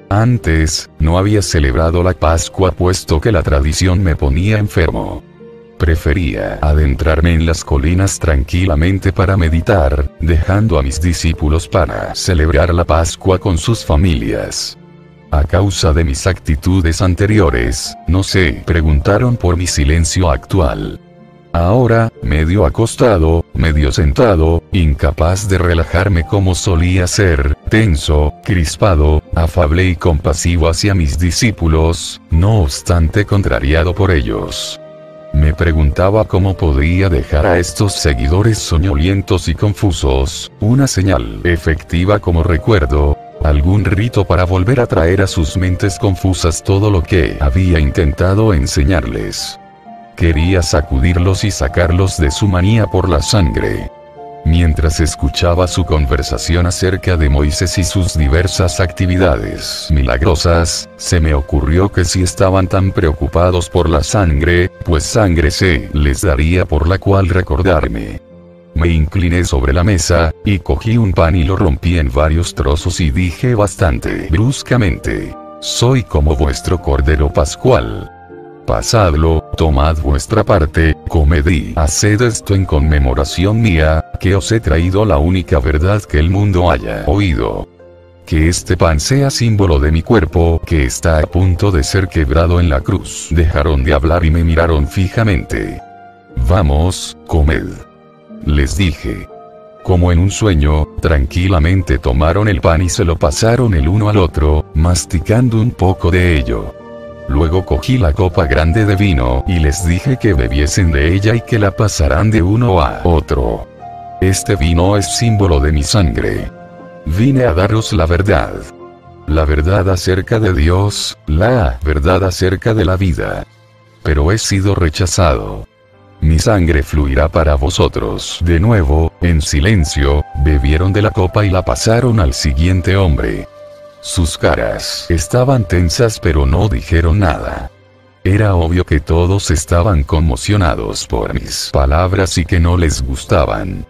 Antes, no había celebrado la Pascua puesto que la tradición me ponía enfermo. Prefería adentrarme en las colinas tranquilamente para meditar, dejando a mis discípulos para celebrar la Pascua con sus familias. A causa de mis actitudes anteriores, no se preguntaron por mi silencio actual. Ahora, medio acostado, medio sentado, incapaz de relajarme como solía ser, tenso, crispado, afable y compasivo hacia mis discípulos, no obstante contrariado por ellos. Me preguntaba cómo podía dejar a estos seguidores soñolientos y confusos, una señal efectiva como recuerdo, algún rito para volver a traer a sus mentes confusas todo lo que había intentado enseñarles. Quería sacudirlos y sacarlos de su manía por la sangre. Mientras escuchaba su conversación acerca de Moisés y sus diversas actividades milagrosas, se me ocurrió que si estaban tan preocupados por la sangre, pues sangre se les daría por la cual recordarme. Me incliné sobre la mesa, y cogí un pan y lo rompí en varios trozos y dije bastante bruscamente: soy como vuestro cordero pascual. Pasadlo, tomad vuestra parte, comed y haced esto en conmemoración mía, que os he traído la única verdad que el mundo haya oído. Que este pan sea símbolo de mi cuerpo, que está a punto de ser quebrado en la cruz. Dejaron de hablar y me miraron fijamente. Vamos, comed, les dije. Como en un sueño, tranquilamente tomaron el pan y se lo pasaron el uno al otro, masticando un poco de ello. Luego cogí la copa grande de vino y les dije que bebiesen de ella y que la pasarán de uno a otro. Este vino es símbolo de mi sangre. Vine a daros la verdad. La verdad acerca de Dios, la verdad acerca de la vida. Pero he sido rechazado. Mi sangre fluirá para vosotros. De nuevo, en silencio, bebieron de la copa y la pasaron al siguiente hombre. Sus caras estaban tensas pero no dijeron nada. Era obvio que todos estaban conmocionados por mis palabras y que no les gustaban.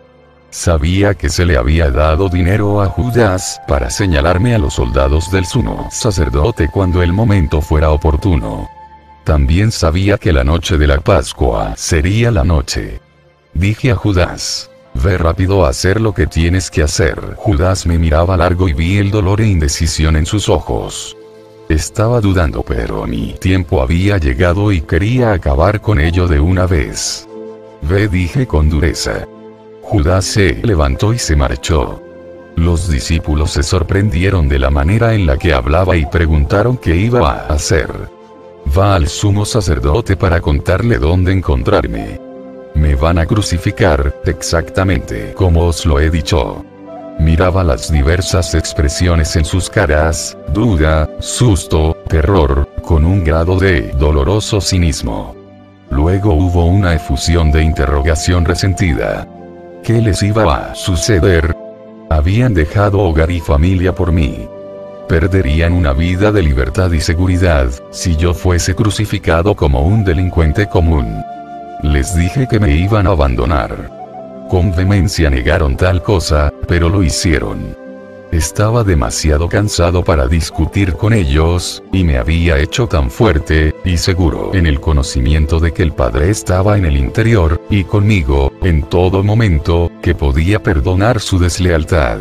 Sabía que se le había dado dinero a Judas para señalarme a los soldados del sumo sacerdote cuando el momento fuera oportuno. También sabía que la noche de la Pascua sería la noche. Dije a Judas: ve rápido a hacer lo que tienes que hacer. Judas me miraba largo y vi el dolor e indecisión en sus ojos. Estaba dudando, pero mi tiempo había llegado y quería acabar con ello de una vez. Ve, dije con dureza. Judas se levantó y se marchó. Los discípulos se sorprendieron de la manera en la que hablaba y preguntaron qué iba a hacer. Va al sumo sacerdote para contarle dónde encontrarme. Me van a crucificar, exactamente como os lo he dicho. Miraba las diversas expresiones en sus caras: duda, susto, terror, con un grado de doloroso cinismo. Luego hubo una efusión de interrogación resentida. ¿Qué les iba a suceder? Habían dejado hogar y familia por mí. Perderían una vida de libertad y seguridad si yo fuese crucificado como un delincuente común. Les dije que me iban a abandonar. Con vehemencia negaron tal cosa, pero lo hicieron. Estaba demasiado cansado para discutir con ellos, y me había hecho tan fuerte y seguro en el conocimiento de que el Padre estaba en el interior, y conmigo, en todo momento, que podía perdonar su deslealtad.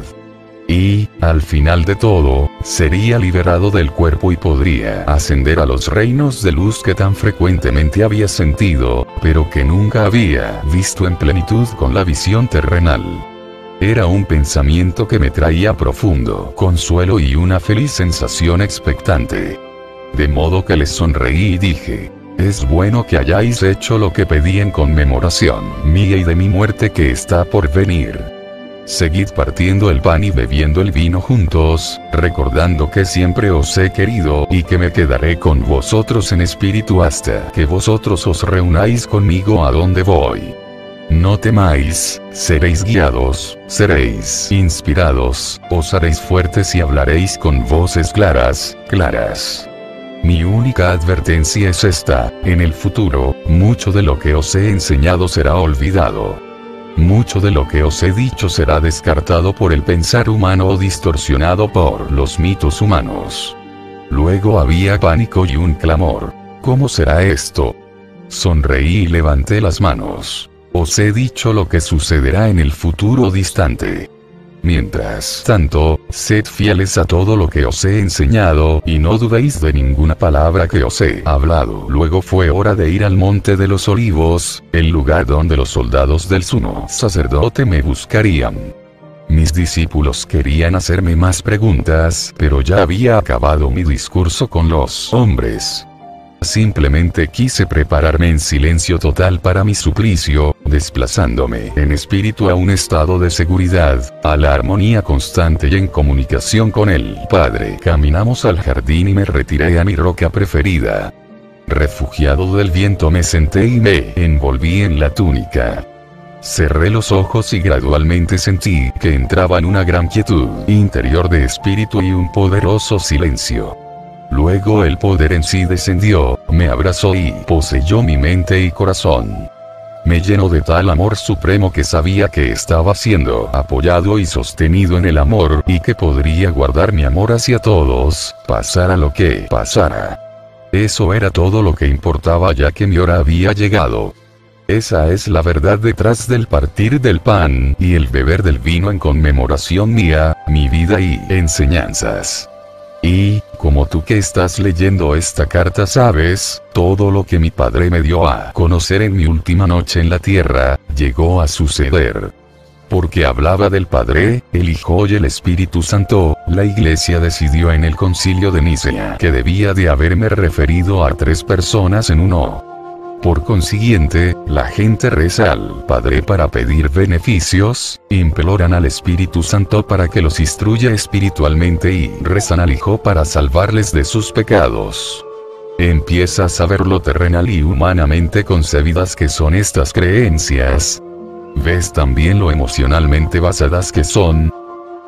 Y, al final de todo, sería liberado del cuerpo y podría ascender a los reinos de luz que tan frecuentemente había sentido, pero que nunca había visto en plenitud con la visión terrenal. Era un pensamiento que me traía profundo consuelo y una feliz sensación expectante. De modo que les sonreí y dije: es bueno que hayáis hecho lo que pedí en conmemoración mía y de mi muerte que está por venir. Seguid partiendo el pan y bebiendo el vino juntos, recordando que siempre os he querido y que me quedaré con vosotros en espíritu hasta que vosotros os reunáis conmigo a donde voy. No temáis, seréis guiados, seréis inspirados, os haréis fuertes y hablaréis con voces claras, claras. Mi única advertencia es esta: en el futuro, mucho de lo que os he enseñado será olvidado. Mucho de lo que os he dicho será descartado por el pensar humano o distorsionado por los mitos humanos. Luego había pánico y un clamor: ¿cómo será esto? Sonreí y levanté las manos. Os he dicho lo que sucederá en el futuro distante. Mientras tanto, sed fieles a todo lo que os he enseñado, y no dudéis de ninguna palabra que os he hablado. Luego fue hora de ir al Monte de los Olivos, el lugar donde los soldados del sumo sacerdote me buscarían. Mis discípulos querían hacerme más preguntas, pero ya había acabado mi discurso con los hombres. Simplemente quise prepararme en silencio total para mi suplicio, desplazándome en espíritu a un estado de seguridad, a la armonía constante y en comunicación con el Padre. Caminamos al jardín y me retiré a mi roca preferida. Refugiado del viento me senté y me envolví en la túnica. Cerré los ojos y gradualmente sentí que entraba en una gran quietud interior de espíritu y un poderoso silencio. Luego el poder en sí descendió, me abrazó y poseyó mi mente y corazón. Me llenó de tal amor supremo que sabía que estaba siendo apoyado y sostenido en el amor, y que podría guardar mi amor hacia todos, pasara lo que pasara. Eso era todo lo que importaba, ya que mi hora había llegado. Esa es la verdad detrás del partir del pan y el beber del vino en conmemoración mía, mi vida y enseñanzas. Y, como tú que estás leyendo esta carta sabes, todo lo que mi Padre me dio a conocer en mi última noche en la tierra, llegó a suceder. Porque hablaba del Padre, el Hijo y el Espíritu Santo, la Iglesia decidió en el Concilio de Nicea que debía de haberme referido a tres personas en uno. Por consiguiente, la gente reza al Padre para pedir beneficios, imploran al Espíritu Santo para que los instruya espiritualmente y rezan al Hijo para salvarles de sus pecados. Empiezas a ver lo terrenal y humanamente concebidas que son estas creencias. Ves también lo emocionalmente basadas que son.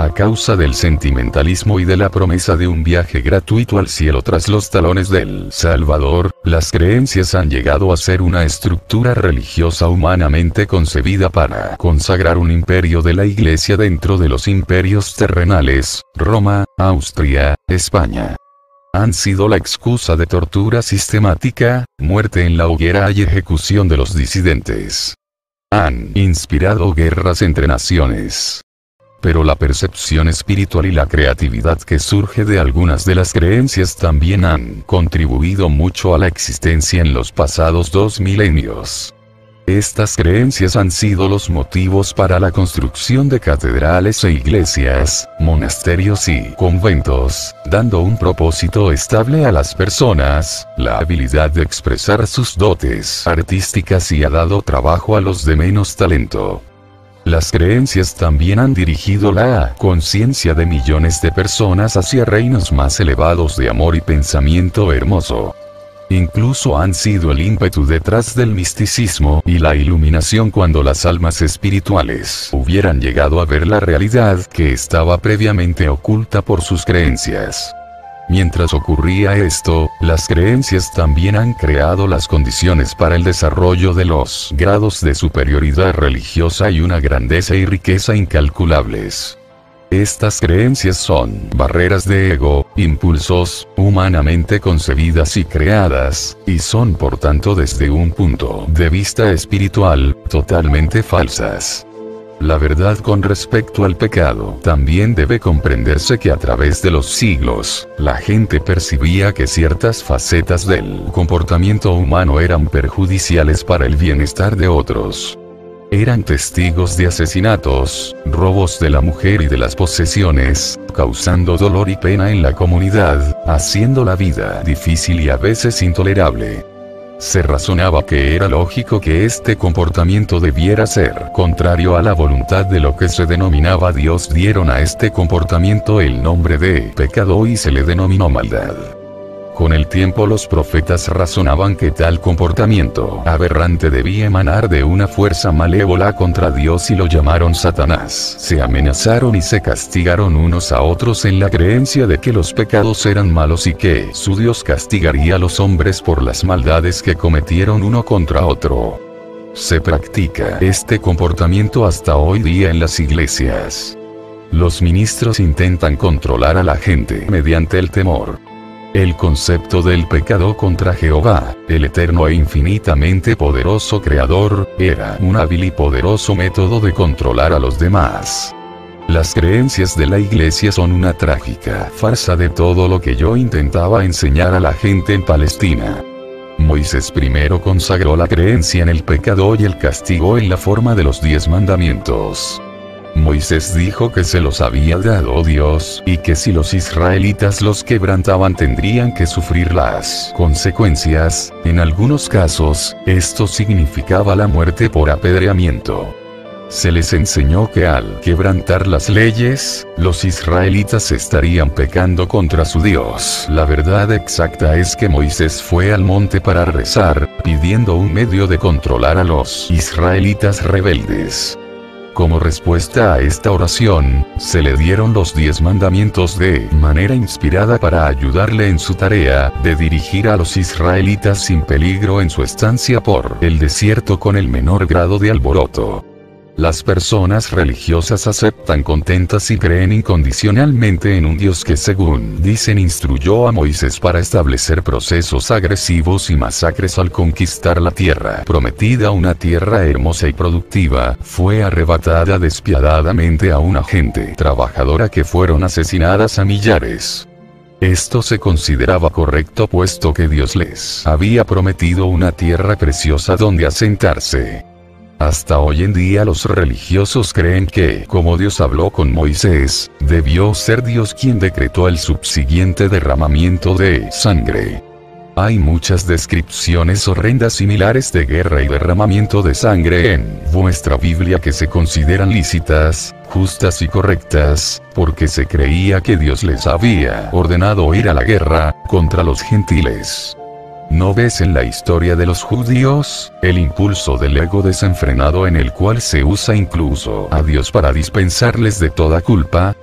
A causa del sentimentalismo y de la promesa de un viaje gratuito al cielo tras los talones del Salvador, las creencias han llegado a ser una estructura religiosa humanamente concebida para consagrar un imperio de la Iglesia dentro de los imperios terrenales, Roma, Austria, España. Han sido la excusa de tortura sistemática, muerte en la hoguera y ejecución de los disidentes. Han inspirado guerras entre naciones. Pero la percepción espiritual y la creatividad que surge de algunas de las creencias también han contribuido mucho a la existencia en los pasados dos milenios. Estas creencias han sido los motivos para la construcción de catedrales e iglesias, monasterios y conventos, dando un propósito estable a las personas, la habilidad de expresar sus dotes artísticas y ha dado trabajo a los de menos talento. Las creencias también han dirigido la conciencia de millones de personas hacia reinos más elevados de amor y pensamiento hermoso. Incluso han sido el ímpetu detrás del misticismo y la iluminación cuando las almas espirituales hubieran llegado a ver la realidad que estaba previamente oculta por sus creencias. Mientras ocurría esto, las creencias también han creado las condiciones para el desarrollo de los grados de superioridad religiosa y una grandeza y riqueza incalculables. Estas creencias son barreras de ego, impulsos, humanamente concebidas y creadas, y son por tanto desde un punto de vista espiritual, totalmente falsas. La verdad con respecto al pecado también debe comprenderse que a través de los siglos, la gente percibía que ciertas facetas del comportamiento humano eran perjudiciales para el bienestar de otros. Eran testigos de asesinatos, robos de la mujer y de las posesiones, causando dolor y pena en la comunidad, haciendo la vida difícil y a veces intolerable. Se razonaba que era lógico que este comportamiento debiera ser contrario a la voluntad de lo que se denominaba Dios. Dieron a este comportamiento el nombre de pecado y se le denominó maldad. Con el tiempo los profetas razonaban que tal comportamiento aberrante debía emanar de una fuerza malévola contra Dios y lo llamaron Satanás. Se amenazaron y se castigaron unos a otros en la creencia de que los pecados eran malos y que su Dios castigaría a los hombres por las maldades que cometieron uno contra otro. Se practica este comportamiento hasta hoy día en las iglesias. Los ministros intentan controlar a la gente mediante el temor. El concepto del pecado contra Jehová, el eterno e infinitamente poderoso Creador, era un hábil y poderoso método de controlar a los demás. Las creencias de la iglesia son una trágica farsa de todo lo que yo intentaba enseñar a la gente en Palestina. Moisés primero consagró la creencia en el pecado y el castigo en la forma de los diez mandamientos. Moisés dijo que se los había dado Dios, y que si los israelitas los quebrantaban tendrían que sufrir las consecuencias. En algunos casos, esto significaba la muerte por apedreamiento. Se les enseñó que al quebrantar las leyes, los israelitas estarían pecando contra su Dios. La verdad exacta es que Moisés fue al monte para rezar, pidiendo un medio de controlar a los israelitas rebeldes. Como respuesta a esta oración, se le dieron los diez mandamientos de manera inspirada para ayudarle en su tarea de dirigir a los israelitas sin peligro en su estancia por el desierto con el menor grado de alboroto. Las personas religiosas aceptan contentas y creen incondicionalmente en un Dios que, según dicen, instruyó a Moisés para establecer procesos agresivos y masacres al conquistar la tierra prometida. Una tierra hermosa y productiva fue arrebatada despiadadamente a una gente trabajadora que fueron asesinadas a millares. Esto se consideraba correcto puesto que Dios les había prometido una tierra preciosa donde asentarse. Hasta hoy en día los religiosos creen que, como Dios habló con Moisés, debió ser Dios quien decretó el subsiguiente derramamiento de sangre. Hay muchas descripciones horrendas similares de guerra y derramamiento de sangre en vuestra Biblia que se consideran lícitas, justas y correctas, porque se creía que Dios les había ordenado ir a la guerra contra los gentiles. ¿No ves en la historia de los judíos, el impulso del ego desenfrenado en el cual se usa incluso a Dios para dispensarles de toda culpa?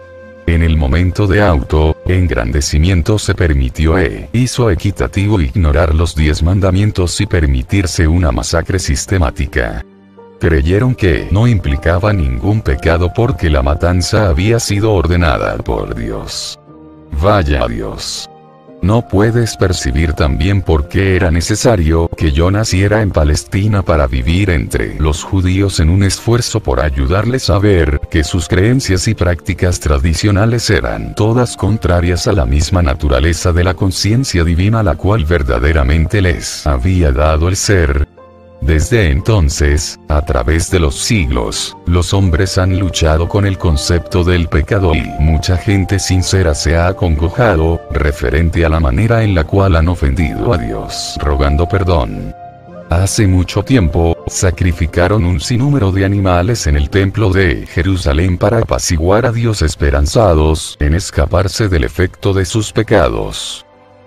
En el momento de auto, engrandecimiento se permitió e hizo equitativo ignorar los diez mandamientos y permitirse una masacre sistemática. Creyeron que no implicaba ningún pecado porque la matanza había sido ordenada por Dios. Vaya Dios. ¿No puedes percibir también por qué era necesario que yo naciera en Palestina para vivir entre los judíos en un esfuerzo por ayudarles a ver que sus creencias y prácticas tradicionales eran todas contrarias a la misma naturaleza de la conciencia divina la cual verdaderamente les había dado el ser? Desde entonces, a través de los siglos, los hombres han luchado con el concepto del pecado y mucha gente sincera se ha acongojado, referente a la manera en la cual han ofendido a Dios, rogando perdón. Hace mucho tiempo, sacrificaron un sinnúmero de animales en el templo de Jerusalén para apaciguar a Dios esperanzados en escaparse del efecto de sus pecados.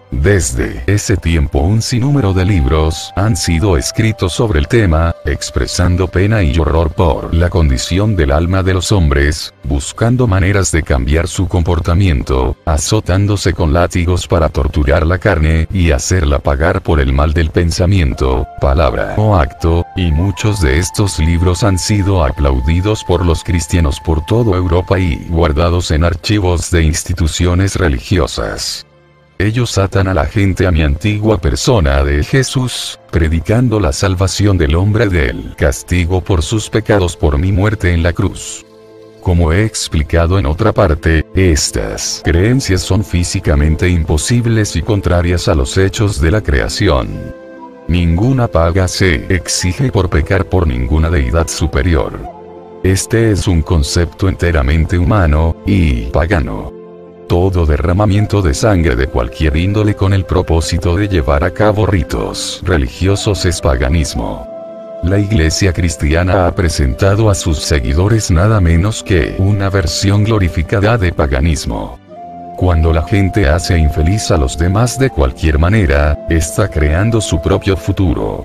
Desde ese tiempo un sinnúmero de libros han sido escritos sobre el tema, expresando pena y horror por la condición del alma de los hombres, buscando maneras de cambiar su comportamiento, azotándose con látigos para torturar la carne y hacerla pagar por el mal del pensamiento, palabra o acto, y muchos de estos libros han sido aplaudidos por los cristianos por toda Europa y guardados en archivos de instituciones religiosas. Ellos atan a la gente a mi antigua persona de Jesús, predicando la salvación del hombre del castigo por sus pecados por mi muerte en la cruz. Como he explicado en otra parte, estas creencias son físicamente imposibles y contrarias a los hechos de la creación. Ninguna paga se exige por pecar por ninguna deidad superior. Este es un concepto enteramente humano y pagano. Todo derramamiento de sangre de cualquier índole con el propósito de llevar a cabo ritos religiosos es paganismo. La Iglesia cristiana ha presentado a sus seguidores nada menos que una versión glorificada de paganismo. Cuando la gente hace infeliz a los demás de cualquier manera, está creando su propio futuro.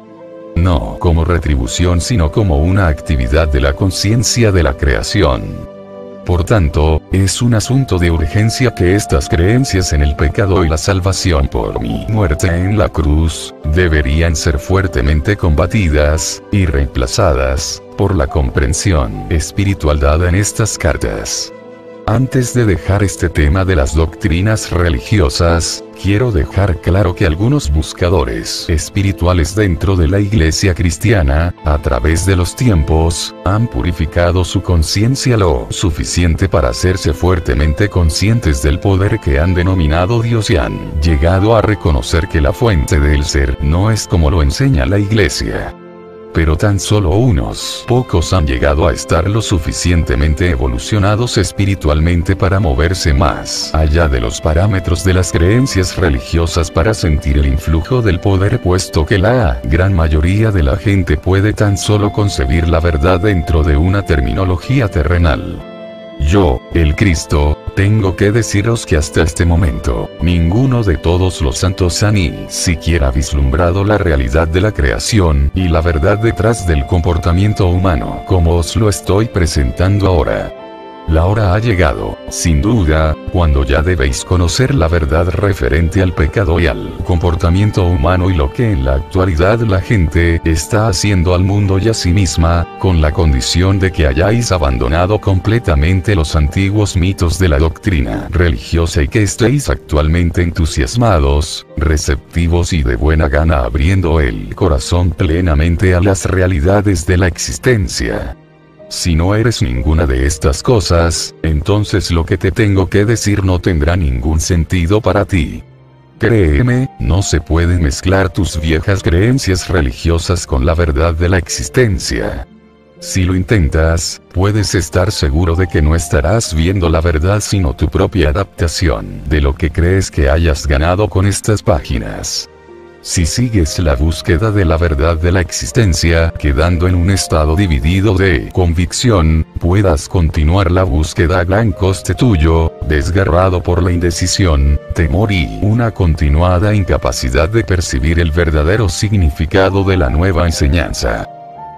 No como retribución sino como una actividad de la conciencia de la creación. Por tanto, es un asunto de urgencia que estas creencias en el pecado y la salvación por mi muerte en la cruz, deberían ser fuertemente combatidas, y reemplazadas, por la comprensión espiritual dada en estas cartas. Antes de dejar este tema de las doctrinas religiosas, quiero dejar claro que algunos buscadores espirituales dentro de la Iglesia cristiana, a través de los tiempos, han purificado su conciencia lo suficiente para hacerse fuertemente conscientes del poder que han denominado Dios y han llegado a reconocer que la fuente del ser no es como lo enseña la Iglesia. Pero tan solo unos pocos han llegado a estar lo suficientemente evolucionados espiritualmente para moverse más allá de los parámetros de las creencias religiosas para sentir el influjo del poder, puesto que la gran mayoría de la gente puede tan solo concebir la verdad dentro de una terminología terrenal. Yo, el Cristo, tengo que deciros que hasta este momento, ninguno de todos los santos ha ni siquiera vislumbrado la realidad de la creación y la verdad detrás del comportamiento humano, como os lo estoy presentando ahora. La hora ha llegado, sin duda, cuando ya debéis conocer la verdad referente al pecado y al comportamiento humano y lo que en la actualidad la gente está haciendo al mundo y a sí misma, con la condición de que hayáis abandonado completamente los antiguos mitos de la doctrina religiosa y que estéis actualmente entusiasmados, receptivos y de buena gana abriendo el corazón plenamente a las realidades de la existencia. Si no eres ninguna de estas cosas, entonces lo que te tengo que decir no tendrá ningún sentido para ti. Créeme, no se pueden mezclar tus viejas creencias religiosas con la verdad de la existencia. Si lo intentas, puedes estar seguro de que no estarás viendo la verdad sino tu propia adaptación de lo que crees que hayas ganado con estas páginas. Si sigues la búsqueda de la verdad de la existencia, quedando en un estado dividido de convicción, puedas continuar la búsqueda a gran coste tuyo, desgarrado por la indecisión, temor y una continuada incapacidad de percibir el verdadero significado de la nueva enseñanza.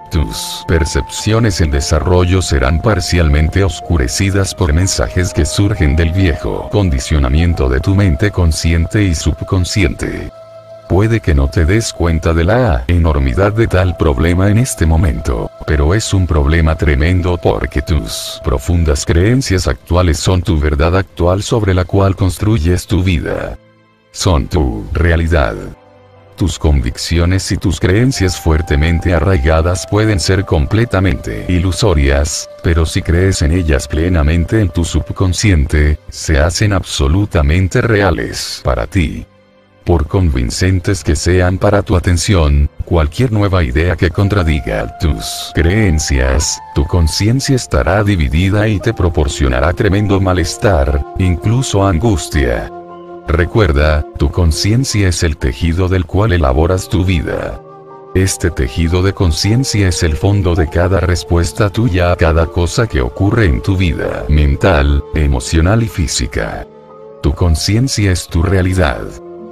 Tus percepciones en desarrollo serán parcialmente oscurecidas por mensajes que surgen del viejo condicionamiento de tu mente consciente y subconsciente. Puede que no te des cuenta de la enormidad de tal problema en este momento, pero es un problema tremendo porque tus profundas creencias actuales son tu verdad actual sobre la cual construyes tu vida. Son tu realidad. Tus convicciones y tus creencias fuertemente arraigadas pueden ser completamente ilusorias, pero si crees en ellas plenamente en tu subconsciente, se hacen absolutamente reales para ti. Por convincentes que sean para tu atención, cualquier nueva idea que contradiga tus creencias, tu conciencia estará dividida y te proporcionará tremendo malestar, incluso angustia. Recuerda, tu conciencia es el tejido del cual elaboras tu vida. Este tejido de conciencia es el fondo de cada respuesta tuya a cada cosa que ocurre en tu vida mental, emocional y física. Tu conciencia es tu realidad.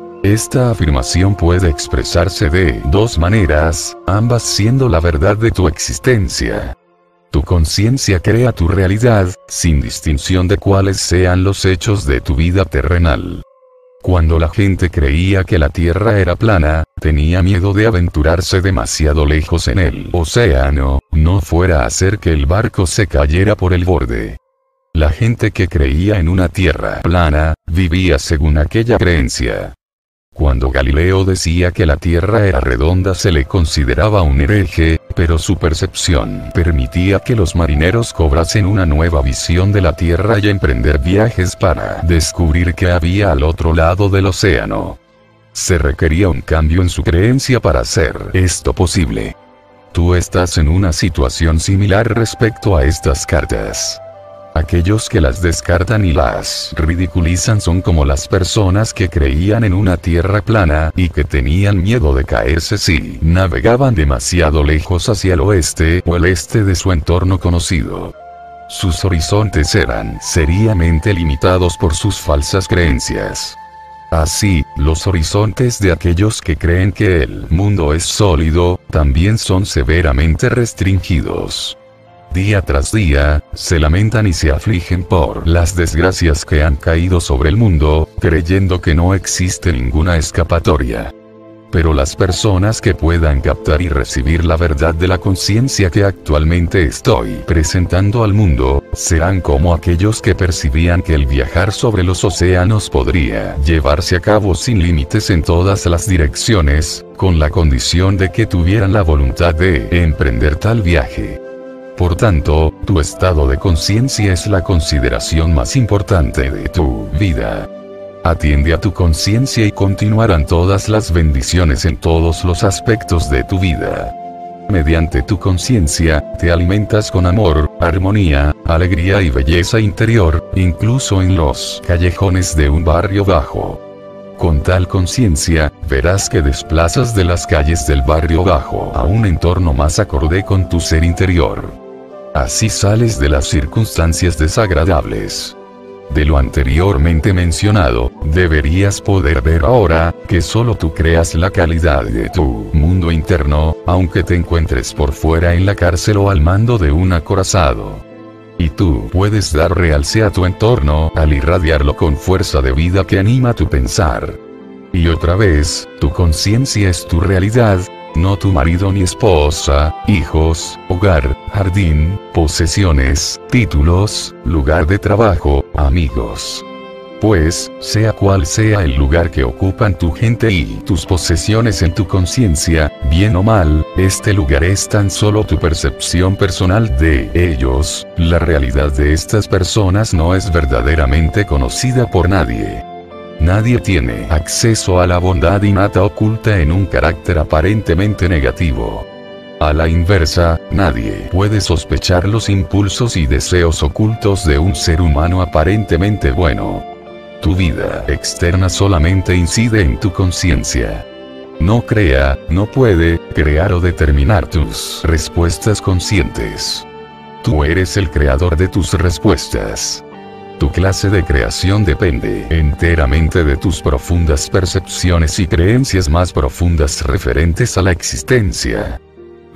Esta afirmación puede expresarse de dos maneras, ambas siendo la verdad de tu existencia. Tu conciencia crea tu realidad, sin distinción de cuáles sean los hechos de tu vida terrenal. Cuando la gente creía que la Tierra era plana, tenía miedo de aventurarse demasiado lejos en el océano, no fuera a hacer que el barco se cayera por el borde. La gente que creía en una Tierra plana, vivía según aquella creencia. Cuando Galileo decía que la Tierra era redonda se le consideraba un hereje, pero su percepción permitía que los marineros cobrasen una nueva visión de la Tierra y emprender viajes para descubrir qué había al otro lado del océano. Se requería un cambio en su creencia para hacer esto posible. Tú estás en una situación similar respecto a estas cartas. Aquellos que las descartan y las ridiculizan son como las personas que creían en una tierra plana y que tenían miedo de caerse si navegaban demasiado lejos hacia el oeste o el este de su entorno conocido. Sus horizontes eran seriamente limitados por sus falsas creencias. Así, los horizontes de aquellos que creen que el mundo es sólido, también son severamente restringidos. Día tras día, se lamentan y se afligen por las desgracias que han caído sobre el mundo, creyendo que no existe ninguna escapatoria. Pero las personas que puedan captar y recibir la verdad de la conciencia que actualmente estoy presentando al mundo, serán como aquellos que percibían que el viajar sobre los océanos podría llevarse a cabo sin límites en todas las direcciones, con la condición de que tuvieran la voluntad de emprender tal viaje. Por tanto, tu estado de conciencia es la consideración más importante de tu vida. Atiende a tu conciencia y continuarán todas las bendiciones en todos los aspectos de tu vida. Mediante tu conciencia, te alimentas con amor, armonía, alegría y belleza interior, incluso en los callejones de un barrio bajo. Con tal conciencia, verás que desplazas de las calles del barrio bajo a un entorno más acorde con tu ser interior. Así sales de las circunstancias desagradables. De lo anteriormente mencionado, deberías poder ver ahora, que solo tú creas la calidad de tu mundo interno, aunque te encuentres por fuera en la cárcel o al mando de un acorazado. Y tú puedes dar realce a tu entorno al irradiarlo con fuerza de vida que anima tu pensar. Y otra vez, tu conciencia es tu realidad, no tu marido ni esposa, hijos, hogar, jardín, posesiones, títulos, lugar de trabajo, amigos. Pues, sea cual sea el lugar que ocupan tu gente y tus posesiones en tu conciencia, bien o mal, este lugar es tan solo tu percepción personal de ellos, la realidad de estas personas no es verdaderamente conocida por nadie. Nadie tiene acceso a la bondad innata oculta en un carácter aparentemente negativo. A la inversa, nadie puede sospechar los impulsos y deseos ocultos de un ser humano aparentemente bueno. Tu vida externa solamente incide en tu conciencia. No crea, no puede crear o determinar tus respuestas conscientes. Tú eres el creador de tus respuestas. Tu clase de creación depende enteramente de tus profundas percepciones y creencias más profundas referentes a la existencia.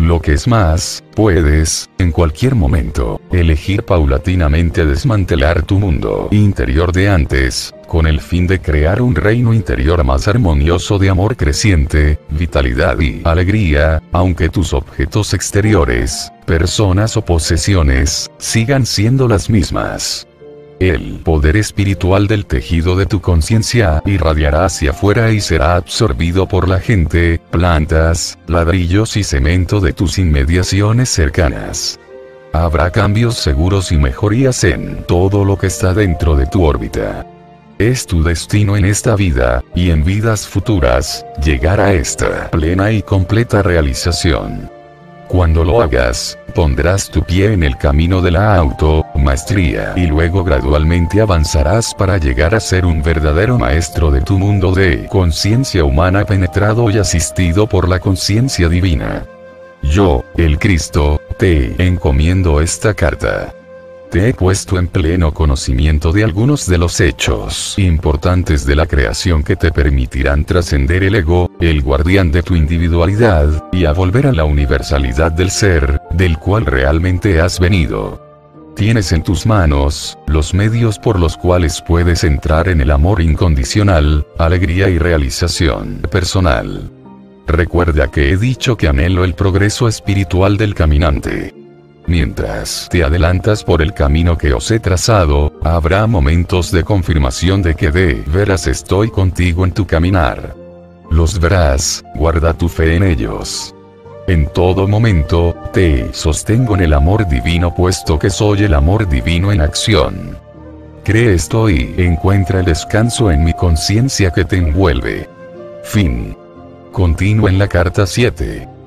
Lo que es más, puedes, en cualquier momento, elegir paulatinamente desmantelar tu mundo interior de antes, con el fin de crear un reino interior más armonioso de amor creciente, vitalidad y alegría, aunque tus objetos exteriores, personas o posesiones, sigan siendo las mismas. El poder espiritual del tejido de tu conciencia irradiará hacia afuera y será absorbido por la gente, plantas, ladrillos y cemento de tus inmediaciones cercanas. Habrá cambios seguros y mejorías en todo lo que está dentro de tu órbita. Es tu destino en esta vida, y en vidas futuras, llegar a esta plena y completa realización. Cuando lo hagas, pondrás tu pie en el camino de la auto-maestría y luego gradualmente avanzarás para llegar a ser un verdadero maestro de tu mundo de conciencia humana penetrado y asistido por la conciencia divina. Yo, el Cristo, te encomiendo esta carta. Te he puesto en pleno conocimiento de algunos de los hechos importantes de la creación que te permitirán trascender el ego, el guardián de tu individualidad, y a volver a la universalidad del ser, del cual realmente has venido. Tienes en tus manos los medios por los cuales puedes entrar en el amor incondicional, alegría y realización personal. Recuerda que he dicho que anhelo el progreso espiritual del caminante. Mientras te adelantas por el camino que os he trazado, habrá momentos de confirmación de que de veras estoy contigo en tu caminar. Los verás, guarda tu fe en ellos. En todo momento, te sostengo en el amor divino puesto que soy el amor divino en acción. Cree esto y encuentra el descanso en mi conciencia que te envuelve. Fin. Continúa en la carta siete.